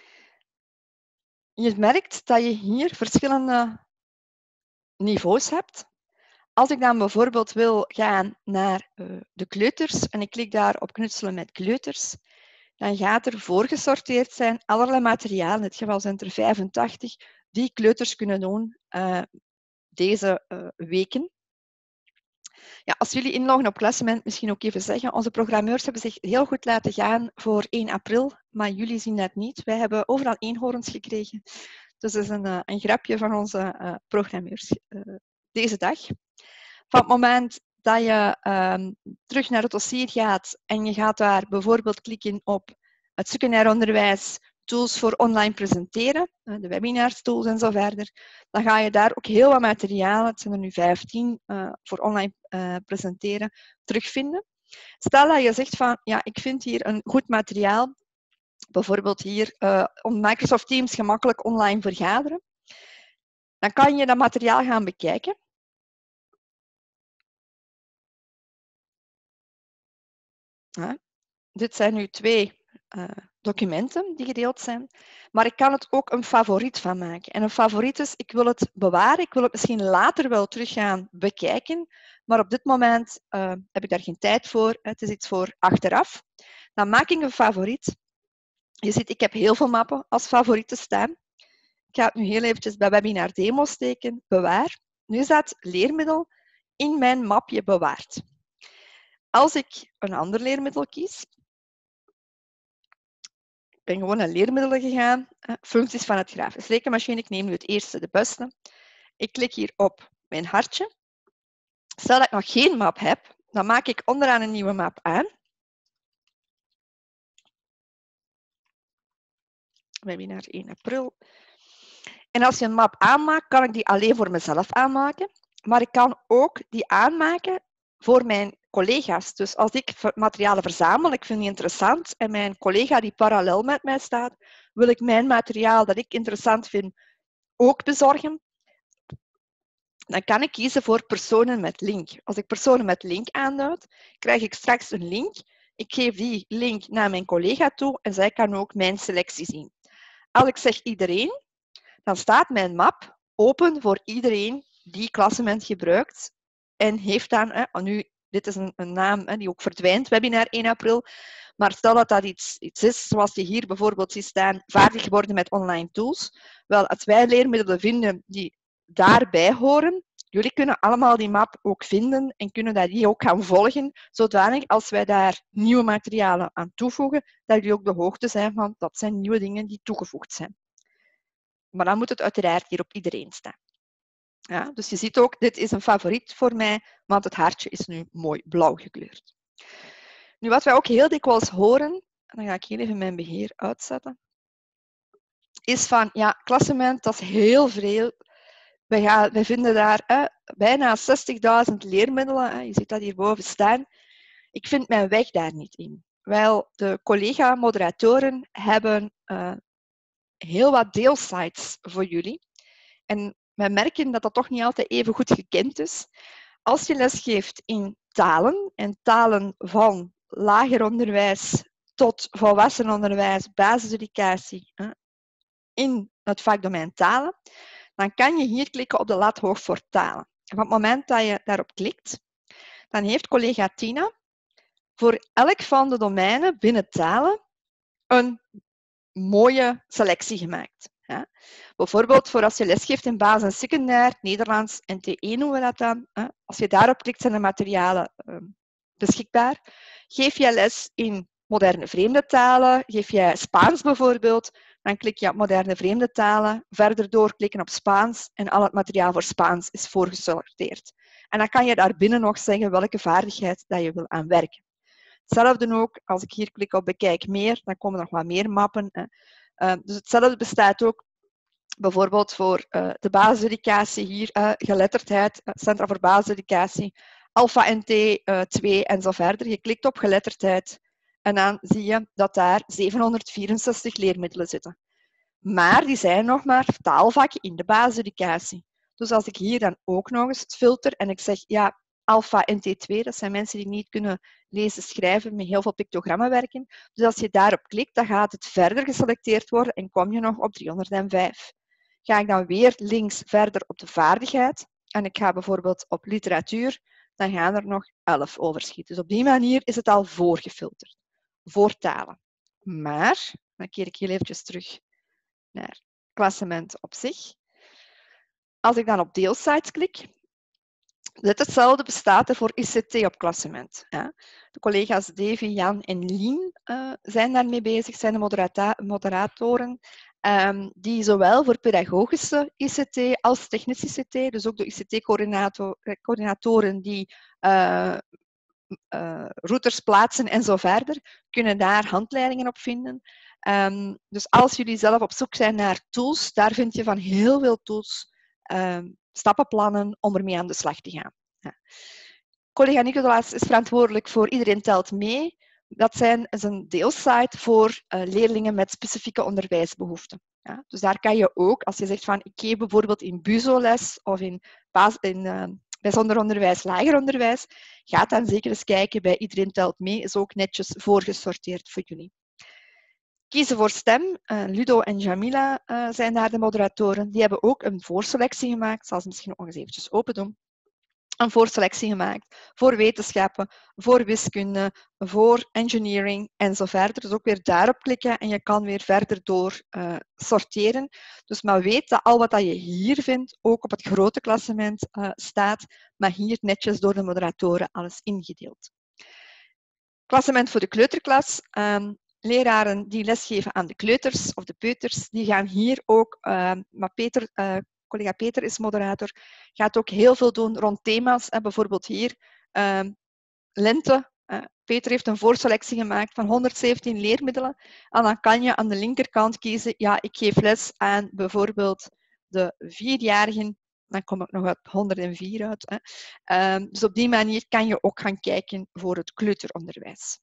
Je merkt dat je hier verschillende niveaus hebt. Als ik dan bijvoorbeeld wil gaan naar uh, de kleuters en ik klik daar op knutselen met kleuters, dan gaat er voorgesorteerd zijn allerlei materialen, in dit geval zijn er vijfentachtig, die kleuters kunnen doen uh, deze uh, weken. Ja, als jullie inloggen op Klassement, misschien ook even zeggen, onze programmeurs hebben zich heel goed laten gaan voor één april, maar jullie zien dat niet. Wij hebben overal eenhoorns gekregen. Dus dat is een, uh, een grapje van onze uh, programmeurs uh, deze dag. Van het moment dat je um, terug naar het dossier gaat en je gaat daar bijvoorbeeld klikken op het secundair onderwijs, tools voor online presenteren, de webinars tools en zo verder, dan ga je daar ook heel wat materialen, het zijn er nu vijftien, uh, voor online uh, presenteren, terugvinden. Stel dat je zegt van, ja, ik vind hier een goed materiaal, bijvoorbeeld hier uh, om Microsoft Teams gemakkelijk online vergaderen, dan kan je dat materiaal gaan bekijken. Ja, dit zijn nu twee uh, documenten die gedeeld zijn, maar ik kan het ook een favoriet van maken. En een favoriet is, ik wil het bewaren, ik wil het misschien later wel terug gaan bekijken, maar op dit moment uh, heb ik daar geen tijd voor, het is iets voor achteraf. Dan maak ik een favoriet. Je ziet, ik heb heel veel mappen als favorieten staan. Ik ga het nu heel eventjes bij webinar demo steken, bewaar. Nu is dat leermiddel in mijn mapje bewaard. Als ik een ander leermiddel kies, ik ben gewoon naar leermiddelen gegaan, functies van het grafisch rekenmachine, ik neem nu het eerste, de beste. Ik klik hier op mijn hartje. Stel dat ik nog geen map heb, dan maak ik onderaan een nieuwe map aan. Webinar één april. En als je een map aanmaakt, kan ik die alleen voor mezelf aanmaken, maar ik kan ook die aanmaken voor mijn collega's. Dus als ik materialen verzamel, ik vind die interessant, en mijn collega die parallel met mij staat, wil ik mijn materiaal dat ik interessant vind ook bezorgen, dan kan ik kiezen voor personen met link. Als ik personen met link aanduid, krijg ik straks een link. Ik geef die link naar mijn collega toe en zij kan ook mijn selectie zien. Als ik zeg iedereen, dan staat mijn map open voor iedereen die Klassement gebruikt en heeft dan, hè, nu, dit is een, een naam hè, die ook verdwijnt, webinar één april, maar stel dat dat iets, iets is, zoals je hier bijvoorbeeld ziet staan, vaardig geworden met online tools. Wel, als wij leermiddelen vinden die daarbij horen, jullie kunnen allemaal die map ook vinden en kunnen dat die ook gaan volgen, zodanig als wij daar nieuwe materialen aan toevoegen, dat jullie ook de hoogte zijn van dat zijn nieuwe dingen die toegevoegd zijn. Maar dan moet het uiteraard hier op iedereen staan. Ja, dus je ziet ook, dit is een favoriet voor mij, want het hartje is nu mooi blauw gekleurd. Nu, wat wij ook heel dikwijls horen, en dan ga ik hier even mijn beheer uitzetten, is van, ja, Klassement, dat is heel veel. Wij, gaan, wij vinden daar eh, bijna zestigduizend leermiddelen, eh, je ziet dat hierboven staan. ik vind mijn weg daar niet in. Wel, de collega-moderatoren hebben uh, heel wat deelsites voor jullie. En wij merken dat dat toch niet altijd even goed gekend is. Als je lesgeeft in talen, en talen van lager onderwijs tot volwassen onderwijs, basiseducatie, in het vakdomein talen, dan kan je hier klikken op de lat hoog voor talen. En op het moment dat je daarop klikt, dan heeft collega Tina voor elk van de domeinen binnen talen een mooie selectie gemaakt. Ja. Bijvoorbeeld voor als je lesgeeft in basis- en secundair, Nederlands en T één noemen we dat dan. Hè. Als je daarop klikt, zijn de materialen uh, beschikbaar. Geef je les in moderne vreemde talen, geef je Spaans bijvoorbeeld, dan klik je op moderne vreemde talen, verder doorklikken op Spaans en al het materiaal voor Spaans is voorgesorteerd. En dan kan je daarbinnen nog zeggen welke vaardigheid dat je wil aan werken. Hetzelfde ook, als ik hier klik op bekijk meer, dan komen er nog wat meer mappen. Hè. Uh, dus hetzelfde bestaat ook bijvoorbeeld voor uh, de basiseducatie hier, uh, geletterdheid, uh, Centra voor Basiseducatie, Alpha N T uh, twee en zo verder. Je klikt op geletterdheid en dan zie je dat daar zevenhonderdvierenzestig leermiddelen zitten. Maar die zijn nog maar taalvakken in de basiseducatie. Dus als ik hier dan ook nog eens filter en ik zeg, ja, Alpha N T twee, dat zijn mensen die niet kunnen lezen, schrijven, met heel veel pictogrammen werken. Dus als je daarop klikt, dan gaat het verder geselecteerd worden en kom je nog op driehonderdvijf. Ga ik dan weer links verder op de vaardigheid en ik ga bijvoorbeeld op literatuur, dan gaan er nog elf overschieten. Dus op die manier is het al voorgefilterd, voor talen. Maar, dan keer ik heel eventjes terug naar het klassement op zich. Als ik dan op deelsites klik, net hetzelfde bestaat er voor I C T op klassement. Ja. De collega's Davy, Jan en Lien uh, zijn daarmee bezig, zijn de moderata moderatoren, um, die zowel voor pedagogische I C T als technische I C T, dus ook de I C T-coördinatoren die uh, uh, routers plaatsen en zo verder, kunnen daar handleidingen op vinden. Um, dus als jullie zelf op zoek zijn naar tools, daar vind je van heel veel tools um, stappenplannen om ermee aan de slag te gaan. Ja. Collega Nicolaas is verantwoordelijk voor Iedereen Telt Mee. Dat zijn, is een deelsite voor uh, leerlingen met specifieke onderwijsbehoeften. Ja. Dus daar kan je ook, als je zegt van ik geef bijvoorbeeld in BUZO les of in, in uh, bijzonder onderwijs, lager onderwijs, ga dan zeker eens kijken bij Iedereen Telt Mee, is ook netjes voorgesorteerd voor jullie. Kiezen voor stem. Uh, Ludo en Jamila uh, zijn daar de moderatoren. Die hebben ook een voorselectie gemaakt. Ik zal ze misschien ook nog eens eventjes open doen. Een voorselectie gemaakt voor wetenschappen, voor wiskunde, voor engineering en zo verder. Dus ook weer daarop klikken en je kan weer verder door uh, sorteren. Dus maar weet dat al wat je hier vindt ook op het grote klassement uh, staat, maar hier netjes door de moderatoren alles ingedeeld. Klassement voor de kleuterklas. Um, Leraren die lesgeven aan de kleuters of de peuters, die gaan hier ook, uh, maar Peter, uh, collega Peter is moderator, gaat ook heel veel doen rond thema's. Uh, bijvoorbeeld hier, uh, lente. Uh, Peter heeft een voorselectie gemaakt van honderdzeventien leermiddelen. En dan kan je aan de linkerkant kiezen, ja, ik geef les aan bijvoorbeeld de vierjarigen. Dan kom ik nog op honderdvier uit. Hè. Uh, dus op die manier kan je ook gaan kijken voor het kleuteronderwijs.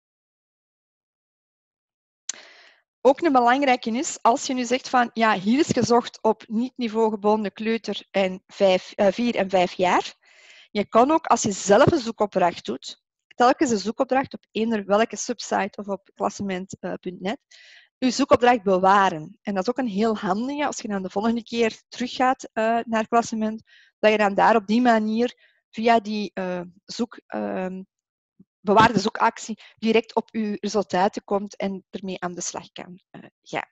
Ook een belangrijke is, als je nu zegt van, ja, hier is gezocht op niet-niveau gebonden kleuter en vijf, uh, vier en vijf jaar. Je kan ook, als je zelf een zoekopdracht doet, telkens een zoekopdracht op eender welke subsite of op klassement punt net, je zoekopdracht bewaren. En dat is ook een heel handige, als je dan de volgende keer teruggaat uh, naar klassement, dat je dan daar op die manier via die uh, zoek... Uh, bewaarde zoekactie direct op uw resultaten komt en ermee aan de slag kan uh, gaan.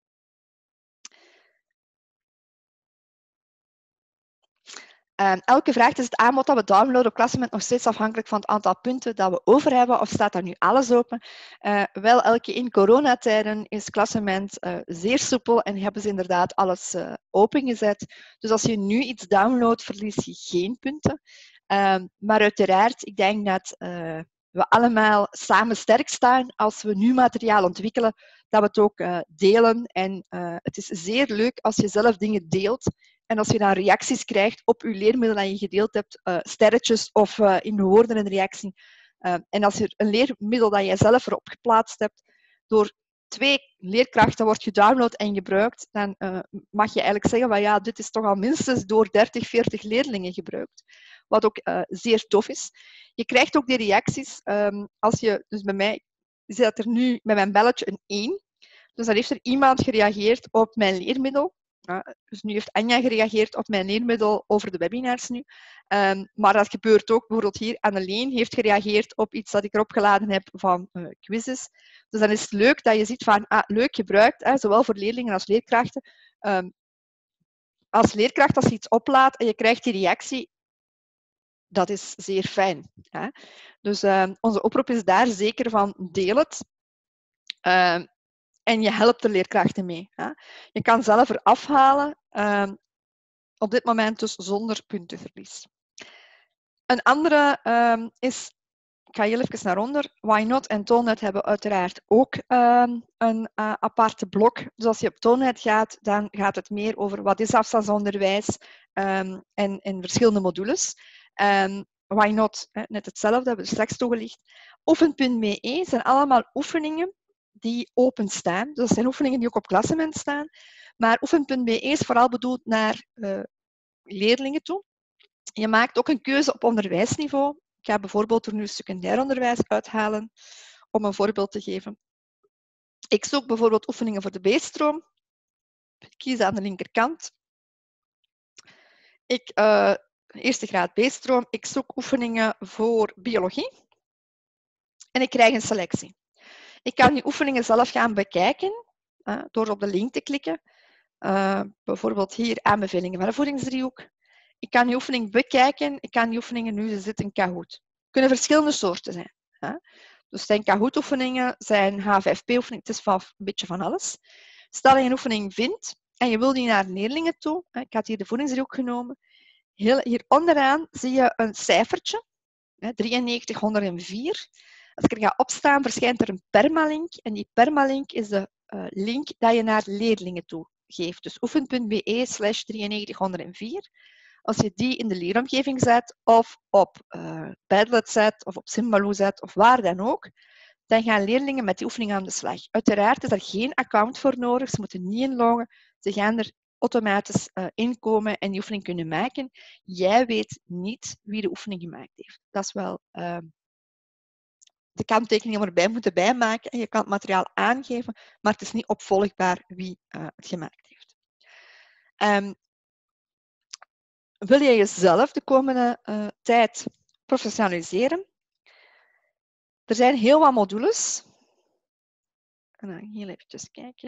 Um, elke vraag is het aanbod dat we downloaden op klassement nog steeds afhankelijk van het aantal punten dat we over hebben, of staat daar nu alles open? Uh, wel, elke in coronatijden is klassement uh, zeer soepel en hebben ze inderdaad alles uh, opengezet. Dus als je nu iets downloadt, verlies je geen punten. Um, maar uiteraard, ik denk dat uh, we allemaal samen sterk staan als we nu materiaal ontwikkelen, dat we het ook uh, delen. En uh, het is zeer leuk als je zelf dingen deelt en als je dan reacties krijgt op je leermiddel dat je gedeeld hebt, uh, sterretjes of uh, in woorden een reactie, Uh, en als er een leermiddel dat jij zelf erop geplaatst hebt, door twee leerkrachten wordt gedownload en gebruikt, dan uh, mag je eigenlijk zeggen van ja, dit is toch al minstens door dertig, veertig leerlingen gebruikt. Wat ook uh, zeer tof is. Je krijgt ook die reacties. Um, als je, dus bij mij zit er nu met mijn belletje een één. Dus dan heeft er iemand gereageerd op mijn leermiddel. Ja, dus nu heeft Anja gereageerd op mijn leermiddel over de webinars nu. Um, maar dat gebeurt ook bijvoorbeeld hier. Anneleen heeft gereageerd op iets dat ik erop geladen heb van uh, quizzes. Dus dan is het leuk dat je ziet van, ah, leuk gebruikt, hè, zowel voor leerlingen als leerkrachten. Um, als leerkracht, als je iets oplaat en je krijgt die reactie, dat is zeer fijn. Hè. Dus uh, onze oproep is daar zeker van, deel het. Uh, en je helpt de leerkrachten mee. Hè. Je kan zelf eraf halen, uh, op dit moment dus zonder puntenverlies. Een andere uh, is, ik ga heel even naar onder, Whynot en Toonnet hebben uiteraard ook uh, een uh, aparte blok. Dus als je op Toonnet gaat, dan gaat het meer over wat is afstandsonderwijs um, en, en verschillende modules. Um, Whynot, eh, net hetzelfde, hebben we straks toegelicht. Oefen punt b e zijn allemaal oefeningen die openstaan. Dus dat zijn oefeningen die ook op klassement staan. Maar oefen punt b e is vooral bedoeld naar uh, leerlingen toe. Je maakt ook een keuze op onderwijsniveau. Ik ga bijvoorbeeld er nu secundair onderwijs uithalen, om een voorbeeld te geven. Ik zoek bijvoorbeeld oefeningen voor de B-stroom. Ik kies aan de linkerkant. Ik, uh, eerste graad B-stroom. Ik zoek oefeningen voor biologie. En ik krijg een selectie. Ik kan die oefeningen zelf gaan bekijken, uh, door op de link te klikken. Uh, bijvoorbeeld hier aanbevelingen van de voedingsdriehoek. Ik kan die oefening bekijken. Ik kan die oefeningen nu, ze zitten in Kahoot. Het kunnen verschillende soorten zijn. Hè? Dus zijn Kahoot-oefeningen, zijn H vijf P-oefeningen. Het is van, een beetje van alles. Stel je een oefening vindt en je wil die naar leerlingen toe. Hè? Ik had hier de voedingsdriehoek genomen. Heel, hier onderaan zie je een cijfertje. Hè? drieënnegentig honderdvier. Als ik er ga opstaan, verschijnt er een permalink. En die permalink is de uh, link dat je naar leerlingen toe geeft. Dus oefen punt b e slash drieënnegentig honderdvier. Als je die in de leeromgeving zet, of op uh, Padlet zet, of op Symbaloo zet, of waar dan ook, dan gaan leerlingen met die oefening aan de slag. Uiteraard is er geen account voor nodig, ze moeten niet inloggen, ze gaan er automatisch uh, inkomen en die oefening kunnen maken. Jij weet niet wie de oefening gemaakt heeft. Dat is wel uh, de kanttekening om erbij moeten bijmaken. En je kan het materiaal aangeven, maar het is niet opvolgbaar wie uh, het gemaakt heeft. Um, Wil je jezelf de komende uh, tijd professionaliseren? Er zijn heel wat modules. En dan heel even kijken.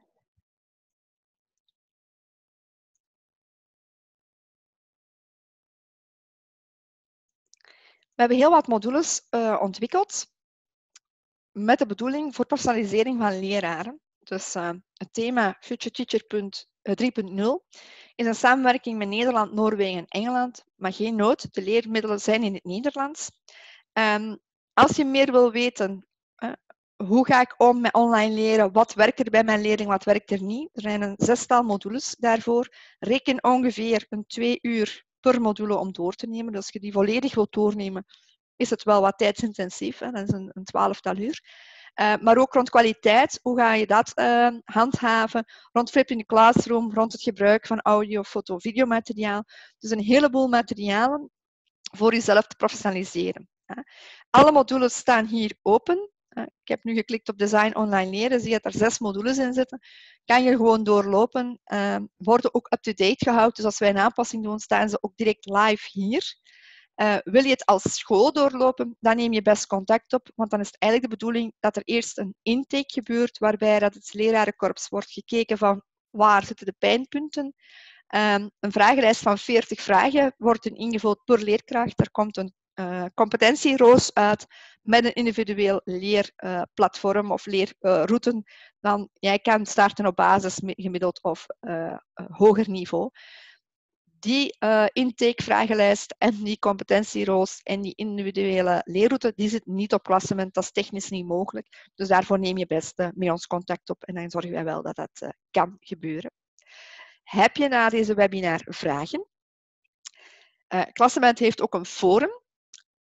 We hebben heel wat modules uh, ontwikkeld met de bedoeling voor professionalisering van leraren. Dus uh, het thema Future Teacher drie punt nul is een samenwerking met Nederland, Noorwegen en Engeland. Maar geen nood, de leermiddelen zijn in het Nederlands. Um, als je meer wil weten, uh, hoe ga ik om met online leren, wat werkt er bij mijn leerling, wat werkt er niet. Er zijn een zestal modules daarvoor. Reken ongeveer een twee uur per module om door te nemen. Dus als je die volledig wilt doornemen, is het wel wat tijdsintensief. Hè? Dat is een, een twaalftal uur. Uh, maar ook rond kwaliteit, hoe ga je dat uh, handhaven? Rond Flip in the Classroom, rond het gebruik van audio, foto, videomateriaal. Dus een heleboel materialen voor jezelf te professionaliseren. Hè? Alle modules staan hier open. Uh, ik heb nu geklikt op Design Online Leren, zie je dat er zes modules in zitten. Kan je gewoon doorlopen, uh, worden ook up-to-date gehouden. Dus als wij een aanpassing doen, staan ze ook direct live hier. Uh, wil je het als school doorlopen, dan neem je best contact op, want dan is het eigenlijk de bedoeling dat er eerst een intake gebeurt, waarbij dat het lerarenkorps wordt gekeken van waar zitten de pijnpunten. Um, een vragenlijst van veertig vragen wordt ingevuld per leerkracht. Er komt een uh, competentieroos uit met een individueel leerplatform uh, of leerroute. Uh, dan jij kan starten op basis, gemiddeld of uh, uh, hoger niveau. Die uh, intake-vragenlijst en die competentieroos en die individuele leerroute, die zit niet op klassement. Dat is technisch niet mogelijk. Dus daarvoor neem je best uh, met ons contact op en dan zorgen wij wel dat dat uh, kan gebeuren. Heb je na deze webinar vragen? Uh, Klassement heeft ook een forum.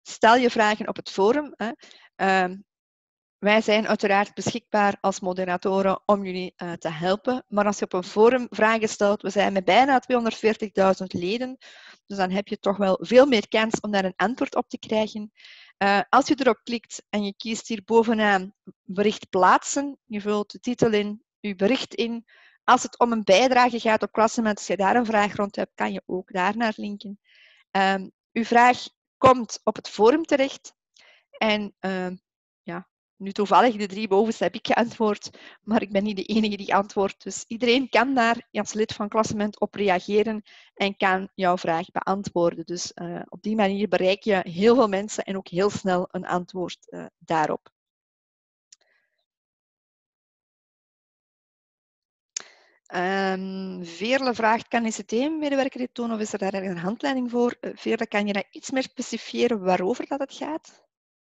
stel je vragen op het forum. Hè. Uh, wij zijn uiteraard beschikbaar als moderatoren om jullie uh, te helpen. Maar als je op een forum vragen stelt, we zijn met bijna tweehonderdveertigduizend leden, dus dan heb je toch wel veel meer kans om daar een antwoord op te krijgen. Uh, als je erop klikt en je kiest hier bovenaan bericht plaatsen, je vult de titel in, je bericht in. Als het om een bijdrage gaat op Klassement, als je daar een vraag rond hebt, kan je ook daar naar linken. Um, uw vraag komt op het forum terecht. En uh, ja, nu toevallig de drie bovenste heb ik geantwoord, maar ik ben niet de enige die antwoordt. Dus iedereen kan daar als lid van Klassement op reageren en kan jouw vraag beantwoorden. Dus uh, op die manier bereik je heel veel mensen en ook heel snel een antwoord uh, daarop. Um, Veerle vraagt, kan I C T-medewerker dit doen of is er daar een handleiding voor? Uh, Veerle, kan je dat iets meer specifieren waarover dat het gaat?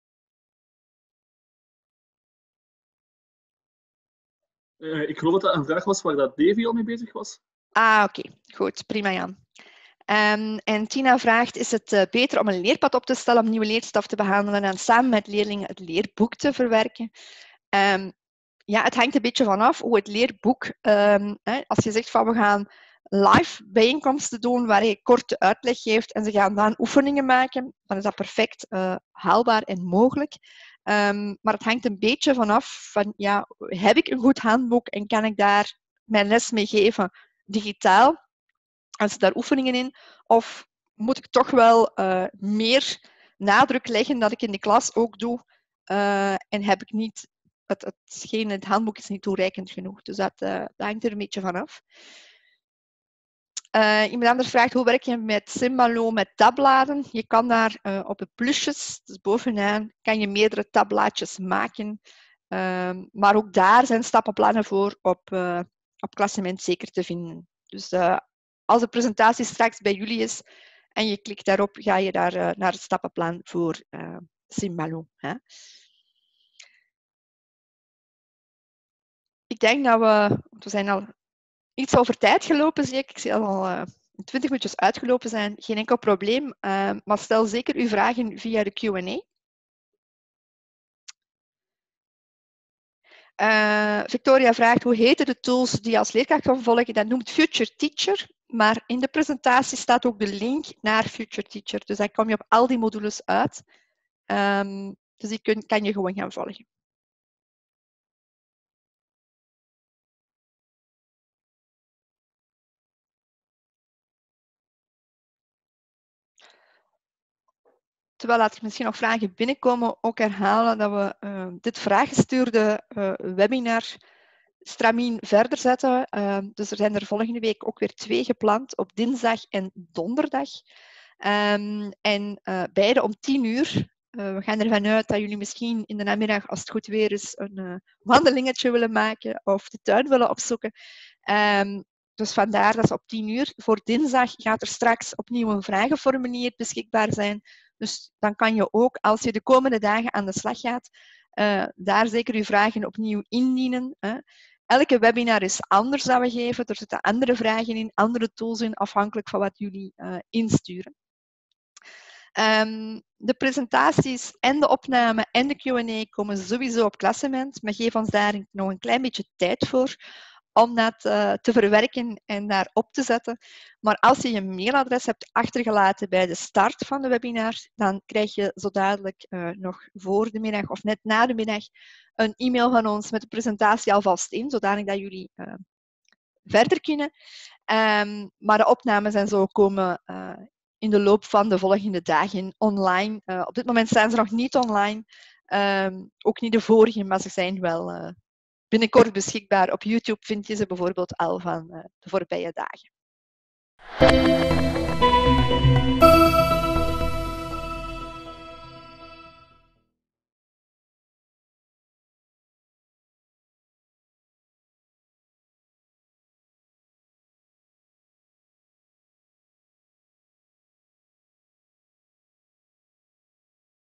Uh, ik geloof dat dat een vraag was waar dat Davy al mee bezig was. Ah, oké. Okay. Goed. Prima, Jan. Um, en Tina vraagt, is het uh, beter om een leerpad op te stellen, om nieuwe leerstof te behandelen en samen met leerlingen het leerboek te verwerken? Um, ja, het hangt een beetje vanaf hoe het leerboek, um, hè, als je zegt van we gaan live bijeenkomsten doen waar je korte uitleg geeft en ze gaan dan oefeningen maken, dan is dat perfect uh, haalbaar en mogelijk. Um, maar het hangt een beetje vanaf van, ja, heb ik een goed handboek en kan ik daar mijn les mee geven digitaal? En zit daar oefeningen in? Of moet ik toch wel uh, meer nadruk leggen dat ik in de klas ook doe uh, en heb ik niet, het, hetgeen, het handboek is niet toereikend genoeg. Dus dat, uh, dat hangt er een beetje vanaf. Uh, iemand anders vraagt, hoe werk je met Simbalo met tabbladen? Je kan daar uh, op de plusjes, dus bovenaan, kan je meerdere tabblaadjes maken. Uh, maar ook daar zijn stappenplannen voor op, uh, op Klassement zeker te vinden. Dus uh, als de presentatie straks bij jullie is en je klikt daarop, ga je daar uh, naar het stappenplan voor uh, Simbalo. Hè? Ik denk dat we, we zijn al iets over tijd gelopen, zie ik. Ik zie al uh, twintig minuutjes uitgelopen zijn. Geen enkel probleem, uh, maar stel zeker uw vragen via de Q en A. Uh, Victoria vraagt, hoe heten de tools die je als leerkracht kan volgen? Dat noemt Future Teacher, maar in de presentatie staat ook de link naar Future Teacher. Dus dan kom je op al die modules uit. Um, dus die kun, kan je gewoon gaan volgen. Terwijl laat ik misschien nog vragen binnenkomen, ook herhalen dat we uh, dit vraaggestuurde uh, webinar stramien verder zetten. Uh, dus er zijn er volgende week ook weer twee gepland, op dinsdag en donderdag. Um, en uh, beide om tien uur. Uh, we gaan ervan uit dat jullie misschien in de namiddag, als het goed weer is, een uh, wandelingetje willen maken of de tuin willen opzoeken. Um, dus vandaar dat ze op tien uur. Voor dinsdag gaat er straks opnieuw een vragenformulier beschikbaar zijn. Dus dan kan je ook, als je de komende dagen aan de slag gaat, uh, daar zeker je vragen opnieuw indienen. Hè. Elke webinar is anders dat we geven. Er zitten andere vragen in, andere tools in, afhankelijk van wat jullie uh, insturen. Um, de presentaties en de opname en de Q en A komen sowieso op Klassement. Maar geef ons daar nog een klein beetje tijd voor om dat uh, te verwerken en daar op te zetten. Maar als je je mailadres hebt achtergelaten bij de start van de webinar, dan krijg je zo dadelijk uh, nog voor de middag of net na de middag een e-mail van ons met de presentatie alvast in, zodanig dat jullie uh, verder kunnen. Um, maar de opnames en zo komen uh, in de loop van de volgende dagen online. Uh, op dit moment zijn ze nog niet online. Um, ook niet de vorige, maar ze zijn wel uh, binnenkort beschikbaar. Op YouTube vind je ze bijvoorbeeld al van uh, de voorbije dagen.